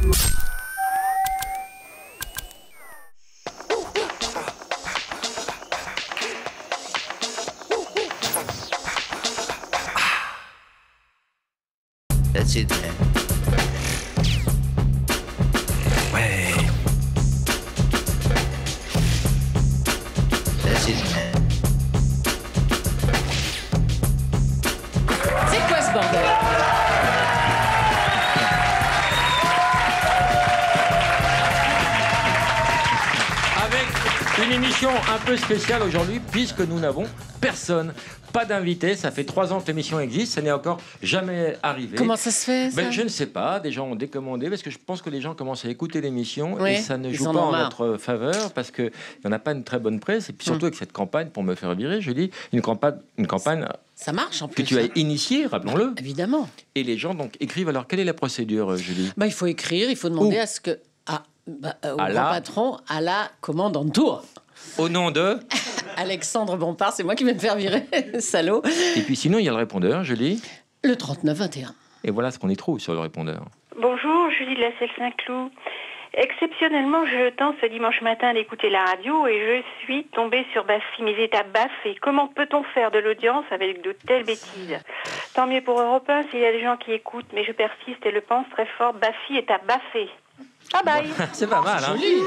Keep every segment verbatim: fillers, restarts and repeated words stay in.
That's it, man. Ouais. That's it, man. C'est quoi ce bordel? Avec une émission un peu spéciale aujourd'hui, puisque nous n'avons personne. Pas d'invité, ça fait trois ans que l'émission existe, ça n'est encore jamais arrivé. Comment ça se fait, ça? Ben, je ne sais pas, des gens ont décommandé, parce que je pense que les gens commencent à écouter l'émission, oui, et ça ne joue en pas en marre. notre faveur, parce qu'il n'y en a pas une très bonne presse, et puis surtout mmh. avec cette campagne, pour me faire virer, je dis, une campagne, une campagne ça marche en plus, que tu as initiée, rappelons-le. Évidemment. Et les gens donc écrivent, alors quelle est la procédure, Julie? Bah, il faut écrire, il faut demander Où? à ce que... Ah, bah, euh, au à grand la... patron, à la commande en tour. Au nom de Alexandre Bompard, c'est moi qui vais me faire virer, salaud. Et puis sinon, il y a le répondeur, Julie. Le trente-neuf vingt et un. Et voilà ce qu'on y trouve sur le répondeur. Bonjour, Julie de la Selle Saint-Cloud. Exceptionnellement, je tente ce dimanche matin d'écouter la radio et je suis tombée sur Baffy, mes étapes baffées. Comment peut-on faire de l'audience avec de telles bêtises? Tant mieux pour Europe un s'il y a des gens qui écoutent, mais je persiste et le pense très fort. Baffy est à baffer. Bye bye. C'est pas mal, hein? Joli.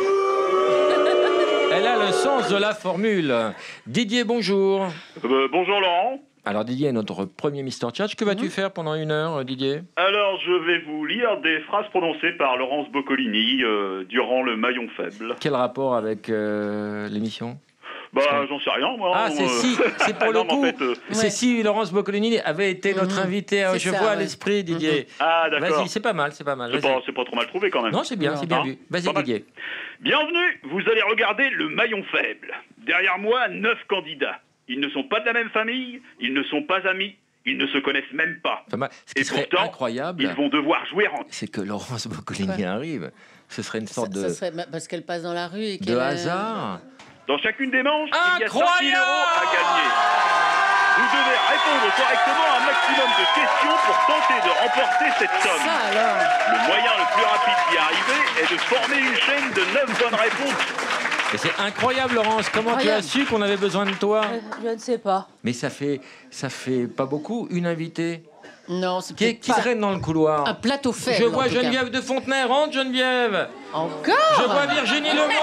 Elle a le sens de la formule. Didier, bonjour. Euh, bonjour Laurent. Alors Didier est notre premier Mister Tchatch. Que vas-tu mmh. faire pendant une heure, Didier? Alors je vais vous lire des phrases prononcées par Laurence Boccolini euh, durant le maillon faible. Quel rapport avec euh, l'émission? Bah j'en sais rien moi. Ah c'est euh... si, c'est pour non, le coup. En fait, euh... C'est ouais. si Laurence Boccolini avait été notre mmh. invitée. Je ça, vois à ouais. l'esprit, Didier. Mmh. Ah d'accord. Vas-y, c'est pas mal, c'est pas mal. C'est pas, c'est pas trop mal trouvé quand même. Non, c'est bien, c'est bien hein vu. Vas-y Didier. Bienvenue, vous allez regarder le maillon faible. Derrière moi, neuf candidats. Ils ne sont pas de la même famille, ils ne sont pas amis, ils ne se connaissent même pas. Enfin, ce qui et serait pourtant, incroyable, ils vont devoir jouer en... C'est que Laurence Boccolini ouais. arrive. Ce serait une sorte ça, de... Ça serait parce qu'elle passe dans la rue et de hasard. Dans chacune des manches, incroyable il y a cinq mille euros à gagner. Vous devez répondre correctement à un maximum de questions pour tenter de remporter cette somme. Ça, alors. Le moyen le plus rapide d'y arriver est de former une chaîne de neuf bonnes réponses. Et c'est incroyable, Laurence. Comment incroyable. tu as su qu'on avait besoin de toi? euh, Je ne sais pas. Mais ça fait, ça fait pas beaucoup, une invitée. Non, c'est Qui, qui traîne dans le couloir? Un plateau faible. Je vois Geneviève de Fontenay. Rentre, Geneviève. Encore? Je vois Virginie Lemoine.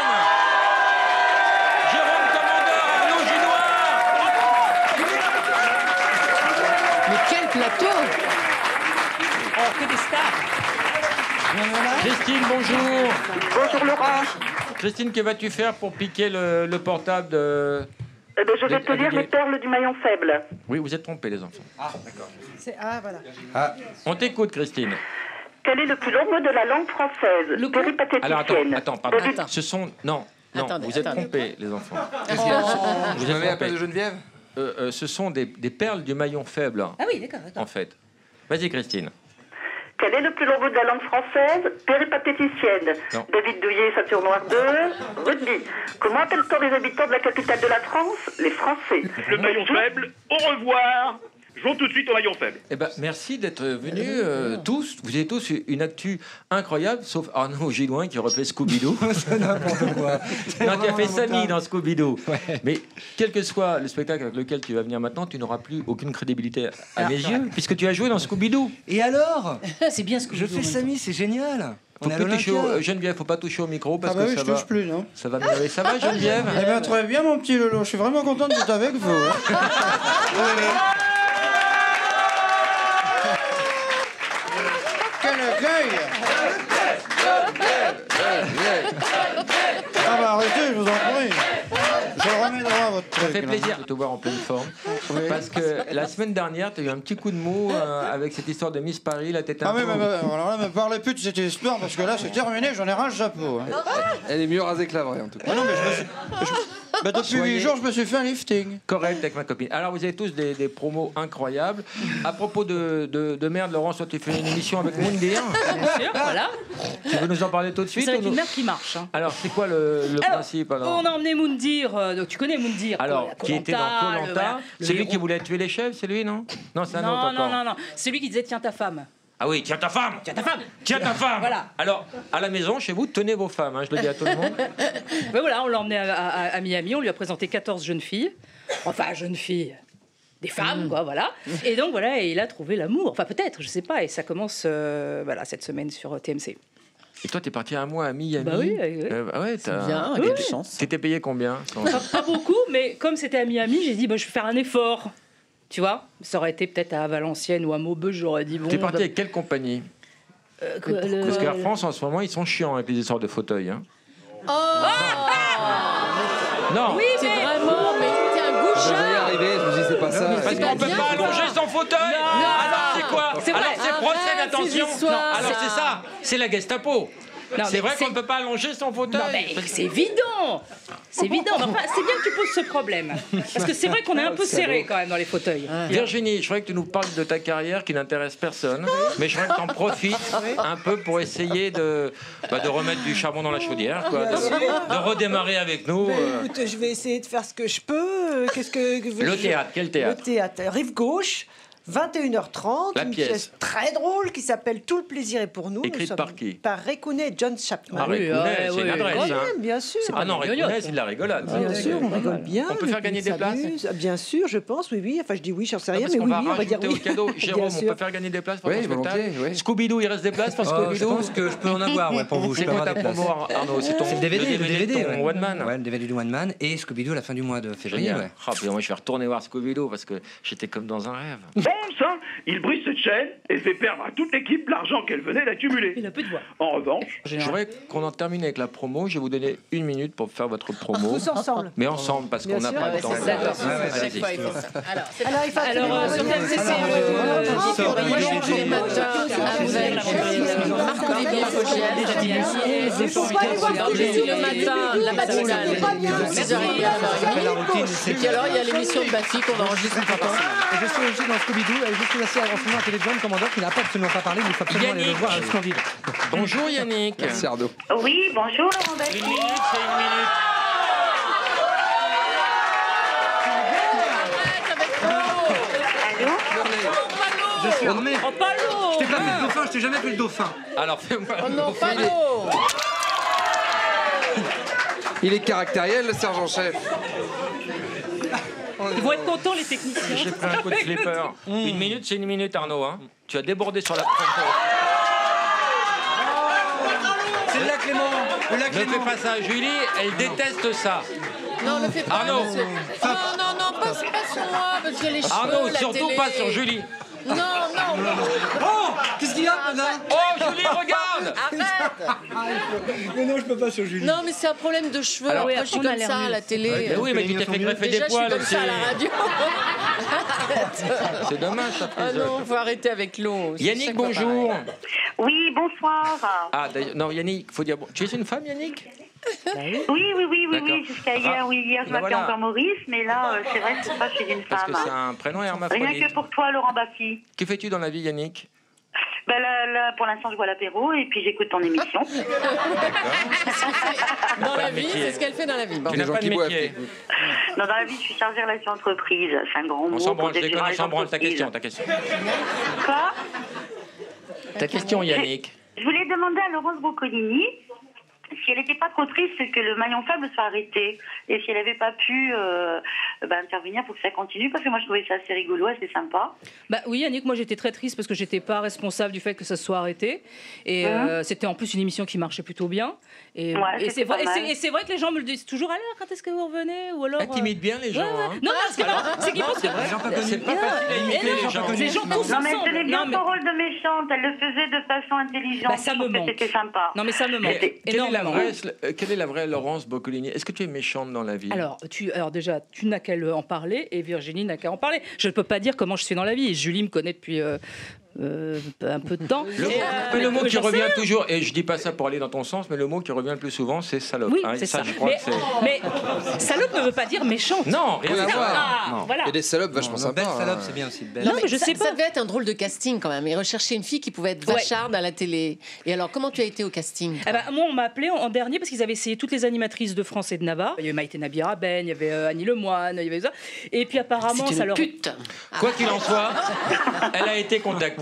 Jérôme Commandeur, Arnaud Ginois. Mais quel plateau! Oh, que des stars. Christine, bonjour. Bonjour Laurent. Christine, que vas-tu faire pour piquer le, le portable de... Eh ben, je vais te lire les perles du maillon faible. Oui, vous êtes trompés, les enfants. Ah, d'accord. Ah, voilà. Ah. On t'écoute, Christine. Quel est le plus long mot de la langue française? Le péripatéticienne. Alors, attends, attends, pardon. Attends. Ce sont... Non, non, attendez, vous êtes attendez. trompés, les enfants. Oh. Vous avez appel de Geneviève euh, euh, Ce sont des, des perles du maillon faible. Ah oui, d'accord, d'accord. En fait. Vas-y, Christine. Quel est le plus long mot de la langue française? Péripatéticienne. Non. David Douillet, ceinture noire deux. Rugby. Comment appelle-t-on les habitants de la capitale de la France? Les Français. Le maillon faible, au revoir. Jouons tout de suite au maillon faible. Eh ben, merci d'être venus euh, tous. Vous avez tous une actu incroyable, sauf Arnaud Ginoin qui refait Scooby-Doo. C'est n'importe quoi. Non, qui a fait Samy dans Scooby-Doo. Ouais. Mais quel que soit le spectacle avec lequel tu vas venir maintenant, tu n'auras plus aucune crédibilité à mes yeux, puisque tu as joué dans Scooby-Doo. Et alors? C'est bien ce que Je fais Samy, c'est génial. Faut On est à plus toucher au, l'Olympia. euh, Geneviève, faut pas toucher au micro parce Ah bah que oui, ça je va. touche plus, non? Ça va m'énerver. Ça va, Geneviève? Eh bien, très bien, mon petit Lolo. Je suis vraiment contente d'être avec vous. hein. Quel accueil! Ah bah arrêtez, je vous en prie. Je remets droit à votre truc. Ça fait là. plaisir de te voir en pleine forme. Oui. Parce que la semaine dernière, tu as eu un petit coup de mou euh, avec cette histoire de Miss Paris. Là, t'étais un Ah oui, peu... mais, mais, alors là, me parlez plus de cette histoire parce que là, c'est terminé, j'en ai ras le chapeau. Hein. Elle est mieux rasée que la vraie en tout cas. Ah non, mais je me suis... je- bah, depuis Soyez- huit jours, je me suis fait un lifting. Correct avec ma copine. Alors, vous avez tous des, des promos incroyables. À propos de, de, de merde, Laurence, toi, tu fais une émission avec Moundir. Bien sûr, voilà. Tu veux nous en parler tout de suite C'est avec ou nous- une mère qui marche. Hein. Alors, c'est quoi le, le Alors, principe alors On a emmené Moundir, euh, donc tu connais Moundir. Alors, quoi, qui était dans Koh-Lanta, Koh-Lanta, le- voilà, le c'est lui héros. qui voulait tuer les chefs, c'est lui, non? Non, c'est un Non, autre non, encore. non, non. C'est lui qui disait tiens ta femme. Ah oui, tiens ta femme. Tiens ta femme. Tiens ta femme. Voilà. Alors, à la maison, chez vous, tenez vos femmes, hein, je le dis à tout le monde. Ben voilà, on l'a emmené à, à- à Miami, on lui a présenté quatorze jeunes filles. Enfin, jeunes filles. Des femmes, quoi, voilà. Et donc, voilà, et il a trouvé l'amour. Enfin, peut-être, je sais pas. Et ça commence euh, voilà, cette semaine sur T M C. Et toi, t'es parti un mois à Miami. Bah oui, oui, oui. Euh, ah ouais, t'as- Bien, Oui, quelle oui. chance. T'étais payé combien sans- Pas, pas beaucoup, mais comme c'était à Miami, j'ai dit, bah, je vais faire un effort. Tu vois, ça aurait été peut-être à Valenciennes ou à Maubeuge, j'aurais dit bon. T'es parti bah, avec quelle compagnie? euh, que- le- Parce qu'Air France, en ce moment, ils sont chiants avec les histoires de fauteuils. Hein. Oh Non, Oui, C'est mais vraiment, mais t'es un Je vais y goujat. arriver, je me dis c'est pas ça. parce c'est qu'on pas peut bien, pas ça. allonger son fauteuil. Alors c'est quoi? C'est vrai. Alors c'est procès Arrête d'attention. ces histoires. Alors c'est ça, c'est la Gestapo. Non, C'est mais vrai c'est- qu'on ne peut pas allonger son fauteuil. Non, mais c'est évident. C'est évident. Mais enfin, c'est bien que tu poses ce problème. Parce que c'est vrai qu'on est un peu serré quand même dans les fauteuils. Virginie, je voudrais que tu nous parles de ta carrière qui n'intéresse personne, mais je voudrais que tu en profites un peu pour essayer de, bah, de remettre du charbon dans la chaudière, quoi, de, de redémarrer avec nous. Ben, euh, écoute, je vais essayer de faire ce que je peux. Euh, Qu'est-ce que, que veux- Le théâtre, quel théâtre? Le théâtre. Rive gauche, vingt et une heures trente. La une pièce. pièce très drôle qui s'appelle Tout le plaisir est pour nous. Nous Écrite sommes par qui? Par Rekounet et John Chapman. Ah, Récounet, ouais, c'est une ouais, adresse. Oui, hein. bien sûr. Ah non, pas Récounet, c'est de la rigolade. Bien sûr, on rigole bien. On peut le faire gagner public des places s'amuse. Bien sûr, je pense, oui, oui. Enfin, je dis oui, j'en sais Ah, rien, parce mais qu'on oui, va oui, on va dire rajouter oui. au cadeau. Jérôme, Bien on sûr. peut faire gagner des places pour Oui, ton spectacle. volontiers, oui. Scooby-Doo, il reste des places pour Oh, je Scooby-Doo? pense que je peux en avoir ouais, pour vous. Je C'est peux quoi avoir ta des places. promo, Arnaud? C'est ton C'est le D V D, le D V D. ton ouais. One Man. Ouais, le D V D du One Man et Scooby-Doo à la fin du mois de février. Génial. Ouais. Ah, puis moi, je vais retourner voir Scooby-Doo parce que j'étais comme dans un rêve. Bon ça, il brise cette chaîne et fait perdre à toute l'équipe l'argent qu'elle venait d'accumuler. Il a peu de voix. En revanche, Je voudrais qu'on en termine avec la promo. Je vais vous donner une minute pour faire votre promo. Tous ensemble. Mais ensemble, parce Bien qu'on n'a sûr. pas Ouais, de temps. c'est ça, d'accord. Ouais, ouais, À chaque allez-y. fois, il faut ça. Alors, c'est Alors, il faut Alors, absolument euh, sur venir. T M C, c'est Alors, le- euh, Sors Moi, du je tous les matins avec Marc-Olivier Fogiel. Il faut pas aller voir Tous Scooby-Doo. le matin, la matinale, de six heures trente à La neuf heures routine, trente. c'est Et puis alors, il y a l'émission de Bafi qu'on enregistre une fois par semaine. Et je suis aussi dans Scooby-Doo et je suis assis en ce moment à Télé John Commandeur qui n'a pas absolument pas parlé, mais il faut absolument aller le Yannick. voir à Scanville. Bonjour Yannick. Merci Arnaud. Oui, bonjour Laurent Baffy. Une minute, c'est une minute. Allô? Je suis armé. Oh, pas l'eau. Je t'ai pas fait le dauphin, je t'ai jamais fait le dauphin. Alors fais-moi. Oh non, pas l'eau. Il est caractériel, le sergent-chef. Ils vont être contents, les techniciens. J'ai pris un coup de flipper. Une minute, c'est une minute, Arnaud. Hein. Tu as débordé sur la promo. C'est le lac Clément. Le lac Ne fais Clément. pas ça. Julie, elle déteste ça. Non, ne fais pas. Arnaud. monsieur. Non, non, non, pas, pas sur moi, parce que les cheveux, Arnaud, la surtout télé. pas sur Julie. Non, non, non. Oh, qu'est-ce qu'il y a, là? Oh, Julie, regarde. Arrête. Mais non, je peux pas sur Julie. Non, mais c'est un problème de cheveux. Alors, Moi, oui, je suis on a comme l'air ça à nul. la télé. Mais oui, mais tu t'es fait greffer des Déjà, je suis poils comme aussi. ça à la radio. C'est dommage, ça. Ah non, faut arrêter avec l'eau. C'est Yannick, chaque fois bonjour. pareil. Oui, bonsoir. Ah, d'ailleurs, non, Yannick, faut dire. bon- Tu es une femme, Yannick? Oui, oui, oui, oui, D'accord. oui, jusqu'à hier, Ah, oui, hier je bah m'appelais voilà. encore Maurice, mais là, euh, c'est vrai que c'est pas chez une Parce que femme. c'est un prénom Rien hermaphrodite. que pour toi, Laurent Baffy. Que fais-tu dans la vie, Yannick? Ben là, là, pour l'instant, je bois l'apéro et puis j'écoute ton émission. Dans la de vie, métier. c'est ce qu'elle fait dans la vie. Bon. Tu Des n'as gens pas de qui boivent. métier. Non, dans la vie, je suis chargée de relations entreprises. C'est un grand mot. On s'en pour branle, je définir déconne, on les s'en branle. Ta entreprises. question, ta question. Quoi? Ta question, Yannick. Je voulais demander à Laurence Boccolini si elle n'était pas trop triste que le maillon faible soit arrêté et si elle n'avait pas pu euh, bah, intervenir pour que ça continue, parce que moi je trouvais ça assez rigolo, assez sympa. Bah oui, Yannick, moi j'étais très triste parce que j'étais pas responsable du fait que ça soit arrêté. Et Mhm. euh, c'était en plus une émission qui marchait plutôt bien. Et, Ouais, et c'était c'est vrai, pas et c'est- mal. et c'est vrai que les gens me le disent toujours. Alors, quand est-ce que vous revenez? Ou alors. Elle timide bien les gens. Ouais, ouais. hein. Non, non, ce qui est marrant, c'est qu'ils pensent que. Les gens pas connus. C'est pas facile à imiter Et non, les gens. les gens tous Non, mais elle ensemble. tenait bien Non, mais- son rôle de méchante, elle le faisait de façon intelligente. Bah, ça Je me trouve que manque. C'était sympa. Non, mais ça me Mais manque. quelle est, la énormément. vraie, euh, quelle est la vraie Laurence Boccolini? Est-ce que tu es méchante dans la vie? Alors, tu, alors déjà, tu n'as qu'à le- en parler et Virginie n'a qu'à en parler. Je ne peux pas dire comment je suis dans la vie. Et Julie me connaît depuis euh, euh, un peu de temps. Le, Et, mot- euh, mais le mot mais qui j'en sais revient rien. toujours, et je dis pas ça pour aller dans ton sens, mais le mot qui revient le plus souvent, c'est salope. Oui, hein, c'est ça. je crois Mais, que c'est. mais salope ne veut pas dire méchante. Non, rien Oui, à oui. voir. Ah, Non. voilà. Il y a des salopes vachement Non, sympas. belle salope, hein. c'est bien aussi. Belle. Non, mais je ça, sais ça pas. devait être un drôle de casting quand même. Ils recherchaient une fille qui pouvait être Ouais. vacharde à la télé. Et alors, comment tu as été au casting? Eh ben, moi, on m'a appelé en, en dernier parce qu'ils avaient essayé toutes les animatrices de France et de Navarre. Il y avait Maïté Nabira Ben, il y avait euh, Annie Lemoine, il y avait ça. Et puis apparemment, C'est ça une leur. pute. Quoi qu'il en soit, elle a été contactée.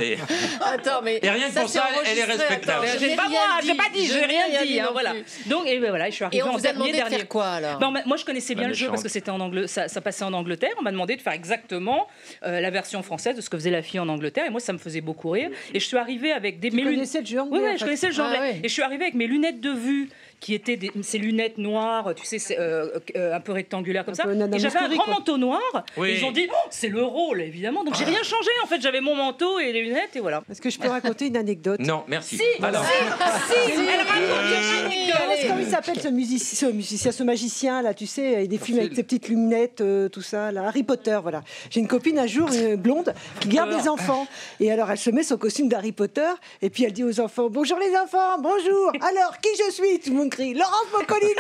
Et, Attends, mais et rien que pour c'est ça, elle est enregistré. respectable. Attends, je J'ai n'ai pas rien moi, j'ai dit. pas dit, Je j'ai n'ai rien rien dit, dit hein, non voilà. plus. Donc et ben voilà, je suis arrivée Et on en vous a dernier demandé de dernier. faire quoi alors? Ben, moi je connaissais bien La le jeu parce méchante. que c'était en Angleterre, ça, ça passait en Angleterre. On m'a demandé de faire exactement euh, la version française de ce que faisait la fille en Angleterre et moi ça me faisait beaucoup rire. Et je suis arrivée avec des Tu mes lunettes. connaissais le jeu anglais, Oui, en oui, fait. je connaissais le jeu Ah, anglais. ouais. Et je suis arrivée avec mes lunettes de vue qui étaient des, ces lunettes noires, tu sais, c'est, euh, euh, un peu rectangulaires comme Un ça. peu Nana Et j'avais un Mouskouri, grand quoi. manteau noir. Oui. Et ils ont dit, oh, c'est le rôle, évidemment. Donc j'ai rien changé. En fait, j'avais mon manteau et les lunettes et voilà. Est-ce que je peux raconter une anecdote? Non, merci. Si, Alors, si, elle raconte une anecdote. Comment comment il s'appelle ce musicien, ce musicien, ce magicien là, tu sais, avec des films avec ses petites lunettes, euh, tout ça, là, Harry Potter, voilà. J'ai une copine un jour, une blonde, qui garde des enfants. Et alors elle se met son costume d'Harry Potter, et puis elle dit aux enfants, bonjour les enfants, bonjour. Alors qui je suis? Tout le monde crie, Laurence Boccolini.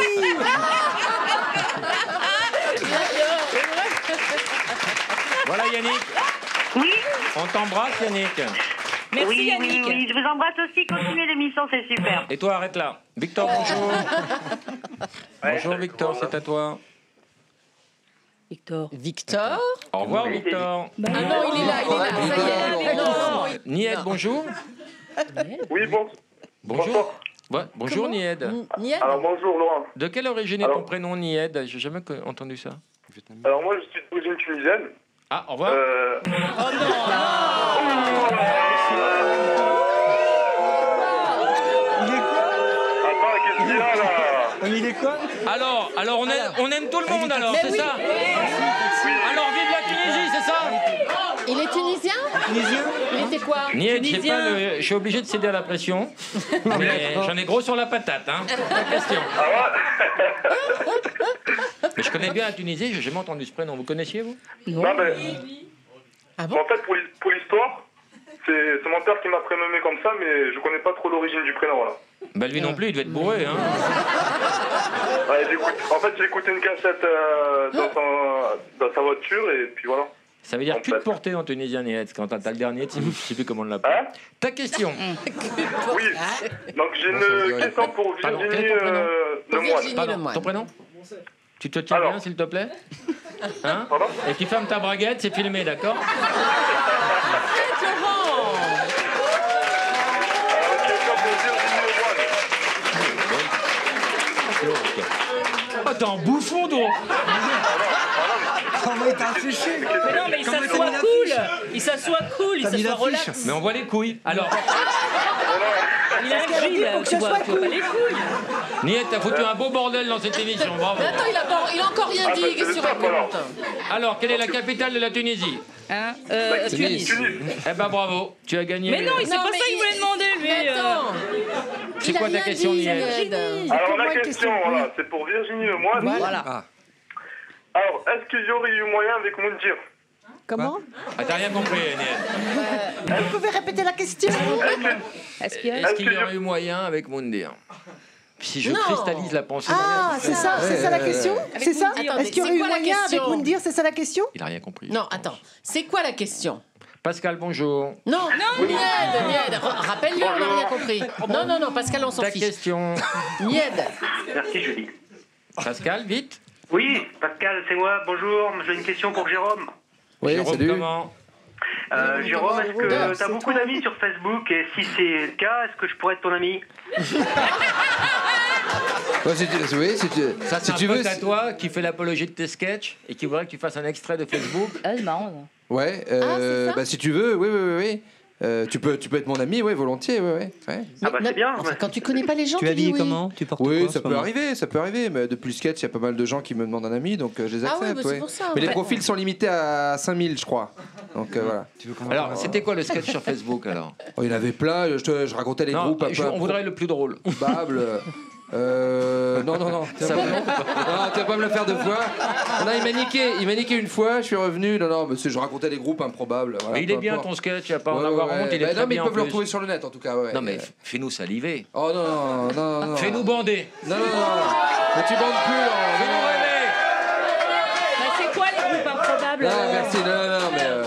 voilà Yannick. Oui, On t'embrasse Yannick. Merci oui, Yannick. oui, oui, je vous embrasse aussi. Continuez l'émission, c'est super. Et toi, arrête là. Victor, bonjour. Bonjour Victor, c'est à toi. Victor. Victor? Au revoir Victor. Ah non, il est là, il est là. Ça y est. Non. Nied, bonjour. Oui, bon. Bonjour. Ouais, bonjour Nied. Nied? Alors bonjour Laurent. De quelle origine est Alors- ton prénom Nied? J'ai jamais co- entendu ça. Alors moi je suis d'origine tunisienne. Ah, au revoir. Euh... Oh non. Attends, qu'est-ce qu'il y a là? Il est quoi? Alors, alors on aime, on aime tout le monde alors, Mais c'est oui. ça? Alors vive la Tunisie, c'est ça? Il est tunisien? Tunisien? Il était quoi? Nied, j'ai Tunisien. pas le- je suis obligé de céder à la pression. Mais j'en ai gros sur la patate, hein. Pas question. Ah Mais je connais bien la Tunisie, j'ai jamais entendu ce prénom. Vous connaissiez vous? ouais? Non mais Ah bon? en fait pour l'hi- pour l'histoire, c'est c'est mon père qui m'a prénommé comme ça, mais je connais pas trop l'origine du prénom là. Bah lui non plus, il devait être bourré, hein. Ouais, j'écoute- en fait j'ai écouté une cassette euh, dans, son- dans sa voiture et puis voilà. Ça veut dire En cul de fait. portée en tunisien, Nied. Quand t'as t'as le dernier, tu sais, je sais plus comment on l'appelle. Hein? Ta question. Oui. Donc j'ai une question pour Pardon, quel Virginie est ton prénom? euh, Lemoine. Virginie Pardon, Lemoine. ton prénom? Tu te tiens Alors. bien, s'il te plaît? Hein? Pardon? Et tu fermes ta braguette, c'est filmé, d'accord? Alors, une question pour Virginie Lemoine. Oh, t'es en bouffon, toi! Comment il t'a affiché? Mais non, mais il Comment s'assoit il a mis cool. l'affiche? Il s'assoit cool, il T'as mis s'assoit l'affiche. relax. Mais on voit les couilles. Alors, Il a un qu'elle a dit grill, pour que tu ça vois, soit tu vois pas cool. les couilles. Niette, t'as foutu un beau bordel dans cette émission, bravo. Mais attends, il a, pas, il a encore rien Ah, dit. bah, Qu'est-ce que tu c'est le top, alors. racontes? Alors, quelle est la capitale de la Tunisie? Hein euh, Tunis. Tunis. Eh ben bravo, tu as gagné. Mais non, c'est Non, pas mais ça qu'il il- voulait demander, lui. Mais euh. attends. C'est Il a quoi ta rien question, dit, Nied? Nied. Alors Comment la une question, question? voilà, c'est pour Virginie Lemoine. Voilà. Ah. Alors, est-ce qu'il y aurait eu moyen avec Moundir? Comment? Ah, t'as rien compris, Nied. Vous pouvez répéter la question? Est-ce qu'il y a... Est-ce qu'il y aurait eu moyen avec Moundir? Si je Non. cristallise la pensée, Ah, c'est ça, c'est ça la question? C'est ça? Moundir. Est-ce qu'il y aurait C'est eu quoi la moyen avec question? Moundir? C'est ça la question? il a rien compris. Non, attends. C'est quoi la question? Pascal, bonjour. Non, non, Nied, Nied. Ra- Rappelle-le, on n'a rien compris. Non, non, non, Pascal, on s'en Ta fiche. question. Nied. Merci Julie. Pascal, vite. Oui, Pascal, c'est moi. Bonjour. J'ai une question pour Jérôme. Oui, Jérôme, salut. comment? Euh, Jérôme, est-ce que Jérôme, tu as beaucoup d'amis sur Facebook et si c'est le cas, est-ce que je pourrais être ton ami? Ouais, si tu, oui, si tu, Ça, si c'est un tu veux. pote à si- toi qui fait l'apologie de tes sketchs et qui voudrait que tu fasses un extrait de Facebook. Ah, c'est marrant. ça. Ouais, euh, Ah, c'est ça bah si tu veux, oui, oui, oui, oui. Euh, tu peux, tu peux être mon ami, ouais, volontiers, ouais, ouais. ouais. Ah bah Mais- c'est bien. Enfin, quand tu connais pas les gens, Tu tu, es dis habillé oui. comment? Tu portes Oui, quoi en ça ce peut moment? arriver, ça peut arriver, mais depuis le sketch, il y a pas mal de gens qui me demandent un ami, donc euh, je les Ah accepte. oui, bah, c'est ouais. pour ça, Mais les ouais. profils sont limités à cinq mille, je crois. Donc euh, voilà. Tu veux qu'on en Alors, parle? c'était quoi le sketch sur Facebook alors? Oh, il y en avait plein, je, te- je racontais les Non, groupes un je- peu on voudrait le plus drôle. improbables. Euh, non, non, non. Tiens, Ça pas- va. non, tu vas pas me le faire deux fois. Non, il m'a niqué, il m'a niqué une fois, je suis revenu. Non, non, monsieur, je racontais des groupes improbables. Voilà, Mais il est peu bien importe. ton sketch, il n'y a pas à en Ouais, avoir ouais, honte, il est bah très non, mais bien ils en peuvent le plus. retrouver sur le net en tout cas. Ouais. Non mais f- fais-nous saliver. Oh non, non, non, non. non. Fais-nous bander. Non, non, non. Mais tu bandes plus, là. Fais-nous rêver. Bah, c'est quoi les groupes improbables Non, euh merci, non, non, non, mais. euh,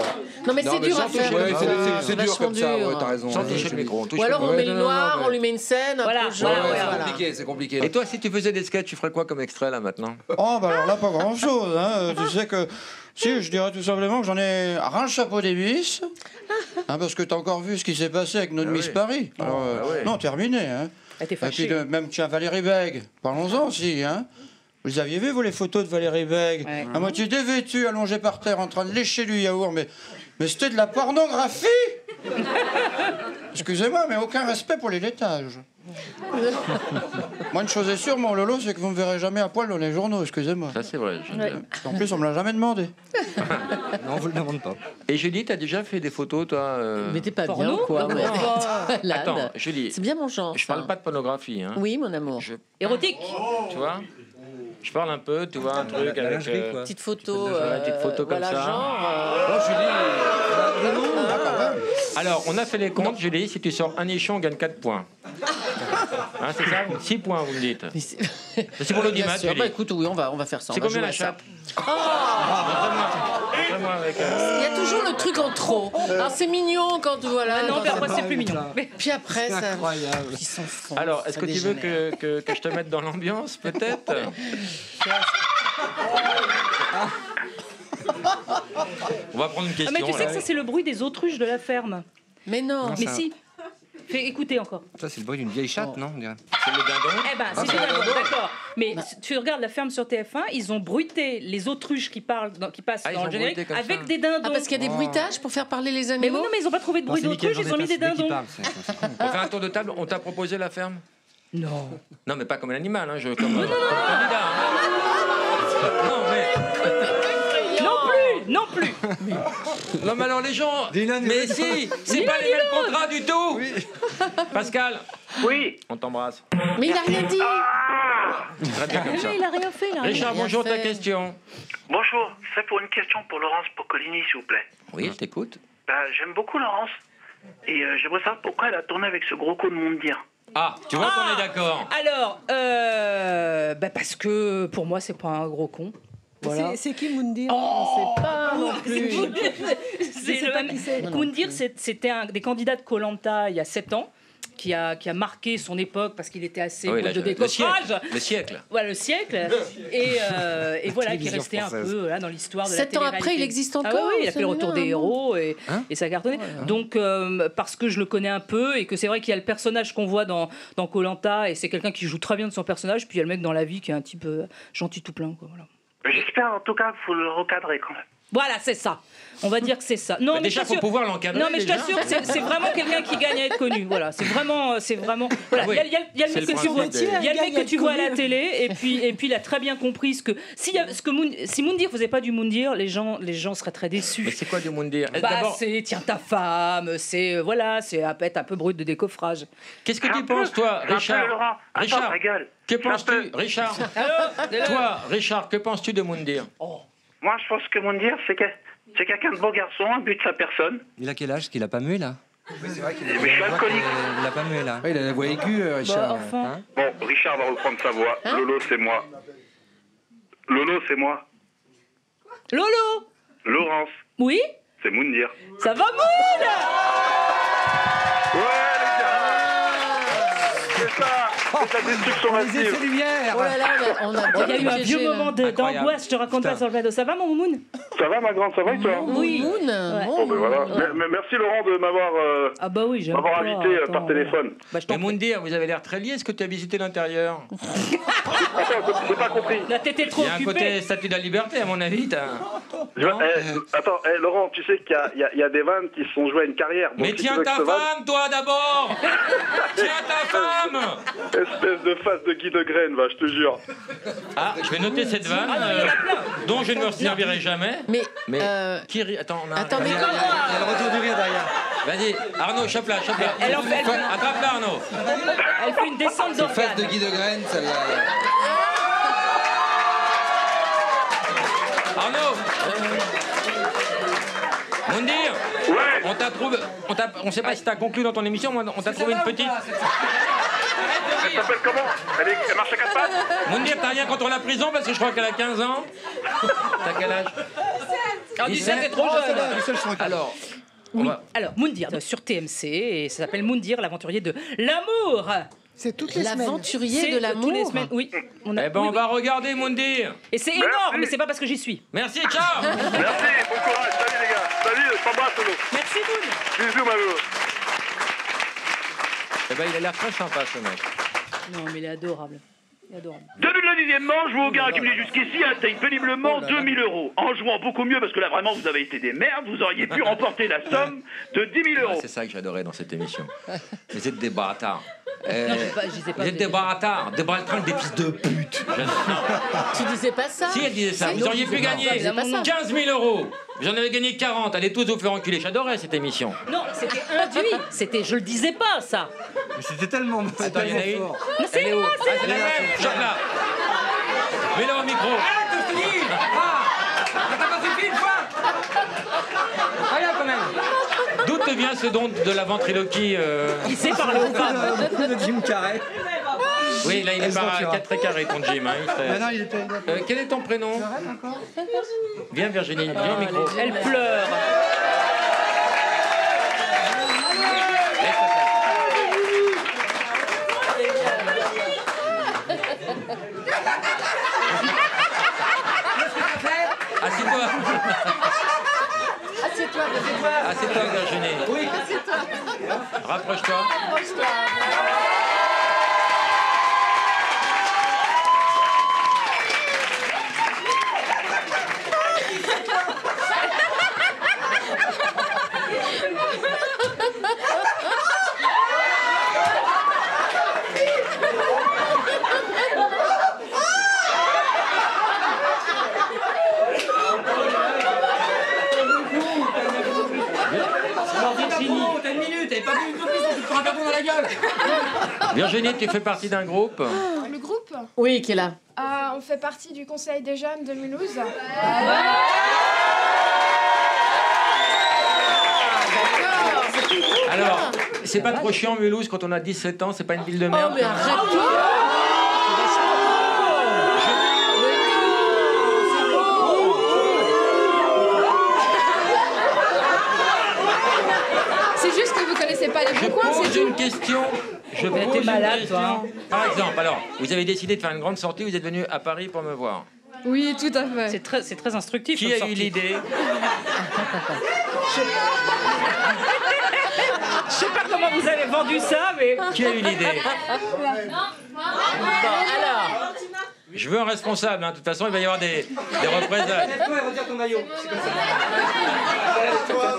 Non, mais c'est mais dur à sans faire. toucher, ouais, c'est- c'est- c'est dur vachement comme ça, dur. ouais, t'as raison. Sans Ouais, toucher le Julie. micro. on touche Ou alors le on micro. met le non, non, noir, ouais. on lui met une scène. un Voilà, peu Ouais, jaune, ouais, ouais, c'est voilà. compliqué, c'est compliqué. Et toi, si tu faisais des sketchs, tu ferais quoi comme extrait là maintenant? Oh, bah alors là, pas grand-chose. Hein. Tu sais que. Si, je dirais tout simplement que j'en ai ras le chapeau des Miss. Hein, parce que t'as encore vu ce qui s'est passé avec notre Ah Miss oui. Paris. Alors, euh, Ah oui. Non, terminé. Hein. Elle était Et puis, fâchée. de- même, tiens, Valérie Bègue. Parlons-en aussi. Hein. Vous aviez vu, vous, les photos de Valérie Bègue? Ouais. À moitié dévêtue, allongée par terre, en train de lécher du yaourt. Mais, mais c'était de la pornographie. Excusez-moi, mais aucun respect pour les laitages. Moi, une chose est sûre, mon Lolo, c'est que vous me verrez jamais à poil dans les journaux, excusez-moi. Ça, c'est vrai. je- Ouais. En plus, on me l'a jamais demandé. Non, on vous le demande pas. Et Julie, t'as déjà fait des photos, toi euh Mais t'es pas Porno bien, quoi. Non, mais- pas. Malade. Attends, Julie, C'est bien mon genre. je ça. parle pas de pornographie. Hein. Oui, mon amour. Je- Érotique. Tu vois Je parle un peu, tu vois, un truc la avec. lingerie, euh, quoi. Petite photo. Ouais, une petite photo euh, comme voilà, ça. genre. euh, Oh, Julie. Alors, on a fait les comptes, Julie. Si tu sors un nichon, on gagne quatre points. Hein, c'est ça six points, vous me dites. mais c'est- C'est pour l'audimat, Bien sûr. Julie. Bah écoute, oui, on va, on va faire ça. C'est on va combien jouer la à ça. chatte Montrez-moi avec. euh, Il y a toujours le truc en trop. Alors c'est mignon quand voilà. Ah non, mais après, c'est plus mignon. Puis après, ça. Incroyable. Ils s'enfoncent, Alors, est-ce ça que tu veux dégénère. que, que, que je te mette dans l'ambiance, peut-être? On va prendre une Ah, question. mais tu sais là. que ça, c'est le bruit des autruches de la ferme. Mais non. Mais ça- si. Fais écouter encore. Ça, c'est le bruit d'une vieille chatte, non on dirait. C'est le dindon. Eh ben, c'est génial, d'accord. Mais si tu regardes la ferme sur T F un, ils ont bruité les autruches qui parlent, dans- qui passent Ah, ils dans ont le générique bruité comme avec ça. des dindons. Ah, parce qu'il y a des bruitages pour faire parler les Mais animaux. oui, non, mais ils ont pas trouvé de Non, bruit c'est Mickaël d'autruche, ils ont mis des Jean-Dépasse, dès qu'il dindons. parle, c'est- c'est con. On fait un tour de table. On t'a proposé la ferme? Non. Non, mais pas comme un animal, hein, je, comme, comme candidat. hein. Non, mais. Non plus, non plus. Non, mais alors les gens. Dis l'un, dis Mais l'autre. si, c'est Dis pas l'un, les dis mêmes contrats du tout. Pascal, Oui. on t'embrasse. Mais il a rien dit. Très bien comme ça. Mais il a rien fait là. Richard, rien bonjour, ta fait. question. Bonjour, c'est pour une question pour Laurence Boccolini, s'il vous plaît. Oui, je t'écoute. Bah, j'aime beaucoup Laurence. Et euh, j'aimerais savoir pourquoi elle a tourné avec ce gros con de Mondir. Ah, tu vois qu'on Ah. est d'accord. Alors, euh, bah parce que pour moi, c'est pas un gros con. Voilà. C'est- C'est qui Moundir Oh, On sait pas non plus. C'est sais le pas même. qui c'est. Moundir, c'est- c'était un des candidats de Koh-Lanta il y a sept ans. Qui a, qui a marqué son époque parce qu'il était assez Ah oui, beau la- de le décoffrage. siècle. Le siècle. Voilà, le siècle. Et, euh, et voilà, qui est Télévision resté un française. peu là, dans l'histoire de la Sept ans télé-réalité. après, il existe Ah oui, encore, oui, il a fait le retour des celui-là, héros et, Hein et ça a cartonné. Donc, euh, parce que je le connais un peu et que c'est vrai qu'il y a le personnage qu'on voit dans, dans Koh-Lanta et c'est quelqu'un qui joue très bien de son personnage, puis il y a le mec dans la vie qui est un type euh, gentil tout plein. Quoi, voilà. J'espère en tout cas qu'il faut le recadrer quand même. Voilà, c'est ça. On va dire que c'est ça. Non, Bah, mais déjà, je faut t'assure- pouvoir l'encadrer, Non, mais je déjà. t'assure que c'est c'est vraiment quelqu'un qui gagne à être connu. Voilà, c'est vraiment, c'est vraiment. Voilà, Ah oui, il y a, il y a- il y a le c'est mec le que tu vois, principe des- il y a le mec gagne à que tu être vois à la connu. télé, et puis, et puis il a très bien compris ce que si, y a- ce que Moun- si Moundir faisait pas du Moundir, les gens, les gens seraient très Mais déçus. c'est quoi du Moundir? Bah, D'abord, c'est tiens ta femme, c'est euh, voilà, c'est un peu, être un peu brut de décoffrage. qu'est-ce que Un tu peu, penses, toi, un peu, Richard? Laurent. Attends, Richard, ta gueule. que Un penses-tu, peu. Richard? Alors, Toi, Richard, que penses-tu de Moundir? Moi, je pense que Mondir, c'est que- c'est quelqu'un de beau garçon, un but de sa personne. Il a quel âge? Parce qu'il a pas mué, là. Mais je suis alcoolique. Euh, Il a pas mué, là. Ouais, il a la voix aiguë, euh, Richard. bah, enfin. Hein Bon, Richard va reprendre sa voix. Hein Lolo, c'est moi. Lolo, c'est moi. Lolo, Laurence, oui, c'est Moundir. ça va Moun? Ouais, les gars! C'est ça! C'est la destruction Les effets massive! lumière. Oh là là, on a, on a Il y a eu un piégé, vieux là. moment de- Incroyable. d'angoisse, je te raconte pas sur le plateau. Ça va mon Moun? Ça va, ma grande, ça va et toi? Oui. Moon, Ouais. Bon, ben voilà. Mais- mais Merci, Laurent, de m'avoir euh, Ah bah oui, j'aime m'avoir pas, invité euh, attends, par téléphone. Bah, je t'en Mais Moundir, vous avez l'air très lié. Est-ce que tu as visité l'intérieur? Attends, j'ai pas compris. La tête est trop Il y a un occupée. côté statue de la liberté, à mon avis. t'as- Je vois- eh, attends, eh, Laurent, tu sais qu'il y a, il y a- il y a des vannes qui se sont jouées à une carrière. Donc, Mais si tu tiens veux que ta je te vanne, femme, toi, d'abord. Tiens ta femme. espèce de face de Guy de Graine, va, je te jure. Ah, je vais noter cette vanne, Ah non, il y en a plein. euh, dont je ne me servirai jamais. Mais, Mais euh, qui rit? Attends, on a. attends, mais Il y a- il y a- il y a le retour du rire derrière. Vas-y, Arnaud, chope-la, chope-la. Elle en fait- elle- Attrape-la, Arnaud. Elle fait une descente C'est face de d'organes. Guy de Graine, celle-là. Arnaud. Moundir, Ouais! on t'a trouvé. On t'a, on sait pas si t'as conclu dans ton émission, mais on t'a trouvé une petite. Elle s'appelle comment? elle, est- elle marche à quatre pattes? Moundir, t'as rien contre la prison parce que je crois qu'elle a quinze ans. T'as quel âge? Oh Ah, dix-sept, c'est trop jeune. Alors, Oui. Alors, Moundir sur T M C, et ça s'appelle Moundir, l'aventurier de l'amour. C'est toutes les semaines. L'aventurier C'est de l'amour. Toutes les semaines, oui. On a- eh ben, oui, on oui. va regarder Moundir. Et c'est énorme, mais c'est pas parce que j'y suis. Merci, ciao. Merci, bon courage, salut les gars. Salut, je t'embrasse, Lolo. Merci, Moun. Bisous, ma Lolo. Eh ben, il a l'air très sympa, ce mec. Non, mais il est adorable. Il est adorable. Début de la dixième manche, vous, au gars qui venez jusqu'ici, atteignent péniblement deux mille euros. En jouant beaucoup mieux, parce que là, vraiment, vous avez été des merdes, vous auriez pu remporter la somme de dix mille Ah, euros. c'est ça que j'adorais dans cette émission. Vous êtes des bâtards. Euh, Non, je sais pas, je disais pas vous êtes que- des bâtards, des bâtards, des fils de pute. Tu disais pas ça? Si elle disait ça, Si, vous non, auriez je pu disais pas gagner ça, je disais pas ça. quinze mille euros. J'en avais gagné quarante. Allez tous vous faire enculer. J'adorais cette émission. Non, c'était induit. C'était, je le disais pas, ça. Mais c'était tellement. Attends, il y en a une. Non, c'est Elle est où? moi, Ah, c'est c'est la moi. même. Chope-la. Mets-la au micro. Arrête, je te dis. Ah, t'as pas suffi une fois. Regarde quand même. D'où te vient ce don de la ventriloquie euh... Il sait parler aux femmes. Beaucoup de Jim Carrey. Oui, là, il est Elle se pas à mentira. quatre très carré, ton Jim. Hein, il serait- Mais non, il était. Euh, quel est ton prénom? Viens, Virginie. Viens au micro. Elle pleure. Assieds-toi. Assieds-toi, assieds-toi. Assieds-toi, Virginie. Oui. Assieds-toi. Rapproche-toi. Approche-toi. Virginie, t'as une minute, t'avais pas vu une plus, tu te prends un carton dans la gueule. Virginie, tu fais partie d'un groupe. Le groupe, Oui, qui est là? euh, on fait partie du Conseil des jeunes de Mulhouse. Alors, c'est pas trop chiant, Mulhouse, quand on a dix-sept ans, c'est pas une ville de Oh, merde. mais arrête-toi! C'est juste que vous connaissez pas les Je bons coins, c'est pose tout. une question. Je Mais pose t'es une malade, question. toi. Par exemple, alors, vous avez décidé de faire une grande sortie, vous êtes venu à Paris pour me voir. Oui, tout à fait. C'est très, c'est très instructif. Qui comme a eu sortie. l'idée? Je sais pas comment vous avez vendu ça, mais. Qui a eu l'idée? Bon, alors, Je veux un responsable, hein. De toute façon, il va y avoir des, des représailles. Lève-toi et retire ton maillot. C'est comme ça. Lève-toi.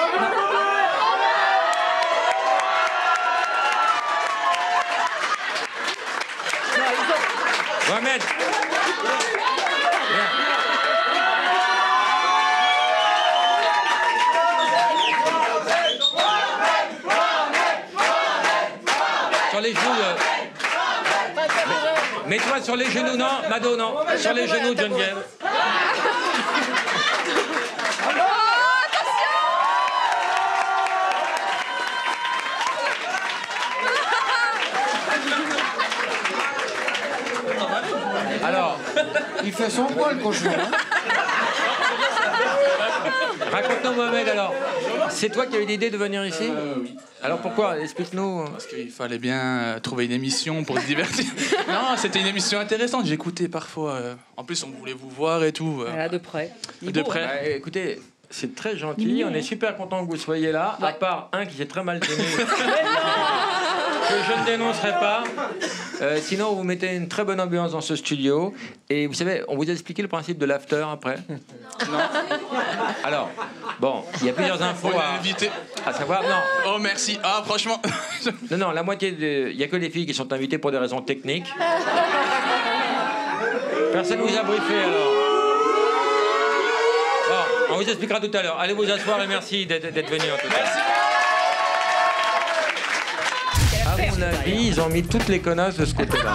Mohamed. Viens. Sur les genoux. euh, Mets-toi sur les genoux, non, Mado, non. Sur les genoux, Geneviève. Alors, Il fait son poil, le cochon. Hein. raconte-nous, Mohamed, alors. C'est toi qui as eu l'idée de venir ici? Euh, oui. Alors pourquoi? Explique-nous. Parce qu'il fallait bien euh, trouver une émission pour se divertir. Non, c'était une émission intéressante. J'écoutais parfois. euh, En plus, on voulait vous voir et tout. euh. Voilà, de près. De près. Bah, écoutez, c'est très gentil. Mignon. On est super content que vous soyez là. À Ouais. part un qui s'est très mal tenu. Que je ne dénoncerai pas. Euh, sinon, vous mettez une très bonne ambiance dans ce studio. Et vous savez, on vous a expliqué le principe de l'after après? Non. Alors, bon, il y a plusieurs infos On est à, invité. à savoir. Non, Oh, merci. Ah, franchement. non, non, la moitié de. Il n'y a que les filles qui sont invitées pour des raisons techniques. Personne ne vous a briefé alors. Bon, on vous expliquera tout à l'heure. Allez vous asseoir et merci d'être d'être venus en tout cas. À mon avis, ils ont mis toutes les connasses de ce côté-là.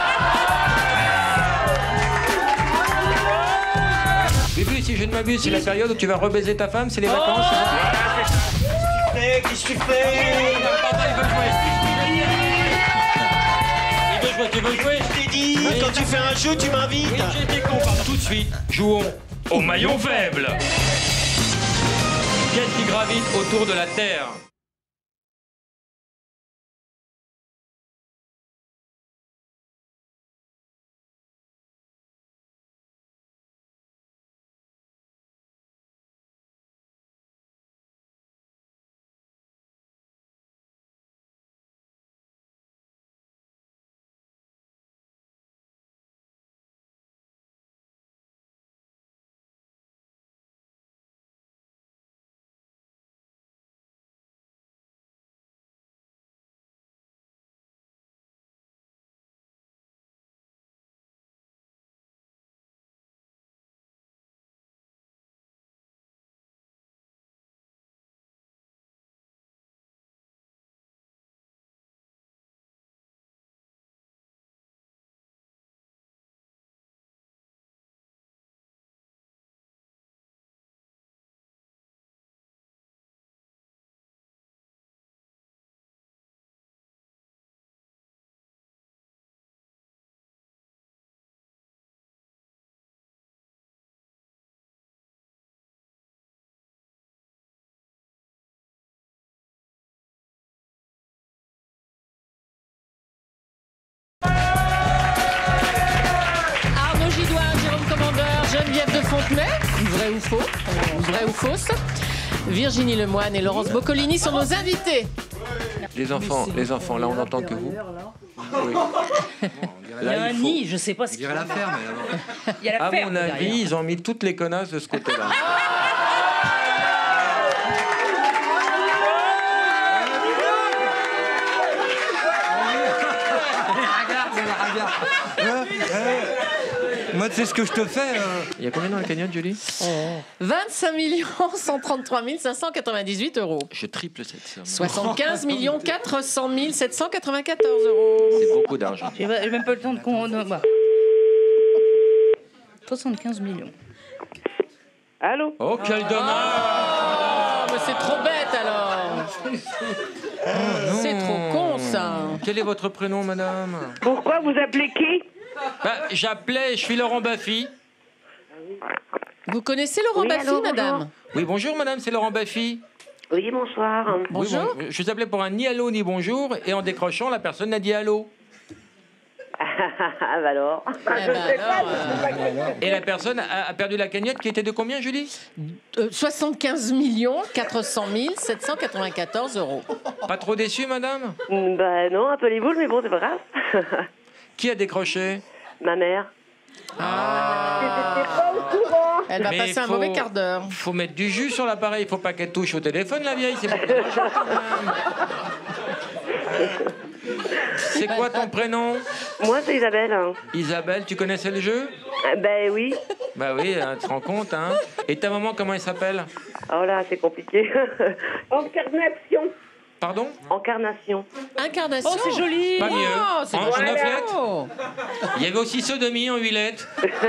Bubu, si je ne m'abuse, c'est la période où tu vas rebaiser ta femme, c'est les vacances. Qu'est-ce que tu fais? Il veut jouer, tu veux jouer? Je t'ai dit, quand tu fais un jeu, tu m'invites. Oui, j'étais con, pardon. Tout de suite, jouons au maillon faible. Qu'est-ce qui gravite autour de la Terre? Arnaud Gidoin, Jérôme Commandeur, Geneviève de Fontenay, vrai ou faux, vrai ou fausse. Virginie Lemoine et Laurence Boccolini sont nos invités. Les enfants, les enfants, là on n'entend que vous. Oui. Il y a Là, un il faut- nid, je sais pas ce qu'il y a. la ferme. Il y a la À ferme mon avis, derrière. ils ont mis toutes les connasses de ce côté-là. Moi, tu sais ce que je te fais euh. Il y a combien dans la cagnotte, Julie? vingt-cinq millions cent trente-trois mille cinq cent quatre-vingt-dix-huit euros. Je triple cette somme. soixante-quinze millions quatre cent mille sept cent quatre-vingt-quatorze euros. C'est beaucoup d'argent. J'ai j'ai même pas le temps de con. de- bah. soixante-quinze millions. Allô? Oh, quel dommage! Oh, mais c'est trop bête alors. C'est trop con ça. Quel est votre prénom, madame? Pourquoi vous appelez qui? Bah, j'appelais, je suis Laurent Baffy. Vous connaissez Laurent Oui, Baffy, allô, madame? bonjour. Oui, bonjour, madame, c'est Laurent Baffy. Oui, bonsoir. Bonjour. Oui, bon, je vous appelais pour un ni allô ni bonjour, et en décrochant, la personne n'a dit allô. Ah, bah alors. Eh ben alors, euh, Et la personne a, a perdu la cagnotte qui était de combien, Julie? euh, soixante-quinze millions quatre cent mille sept cent quatre-vingt-quatorze euros. Pas trop déçu, madame? Bah non, un peu les boules, mais bon, c'est pas grave. Qui a décroché? Ma mère. Ah. Elle va Mais passer un faut- mauvais quart d'heure. Faut mettre du jus sur l'appareil, faut pas qu'elle touche au téléphone, la vieille. C'est beaucoup d'argent, quand même. C'est quoi ton prénom? Moi, c'est Isabelle. hein. Isabelle, tu connaissais le jeu? Ah, Ben oui. Bah oui, hein, tu te rends compte, hein. Et ta maman, comment elle s'appelle? Oh là, c'est compliqué. Encarnation. Pardon? Encarnation. Incarnation. Oh, c'est joli. Pas mieux. Oh, c'est En- en voilà. neuf lettres. Oh. Il y avait aussi sodomie en huit lettres.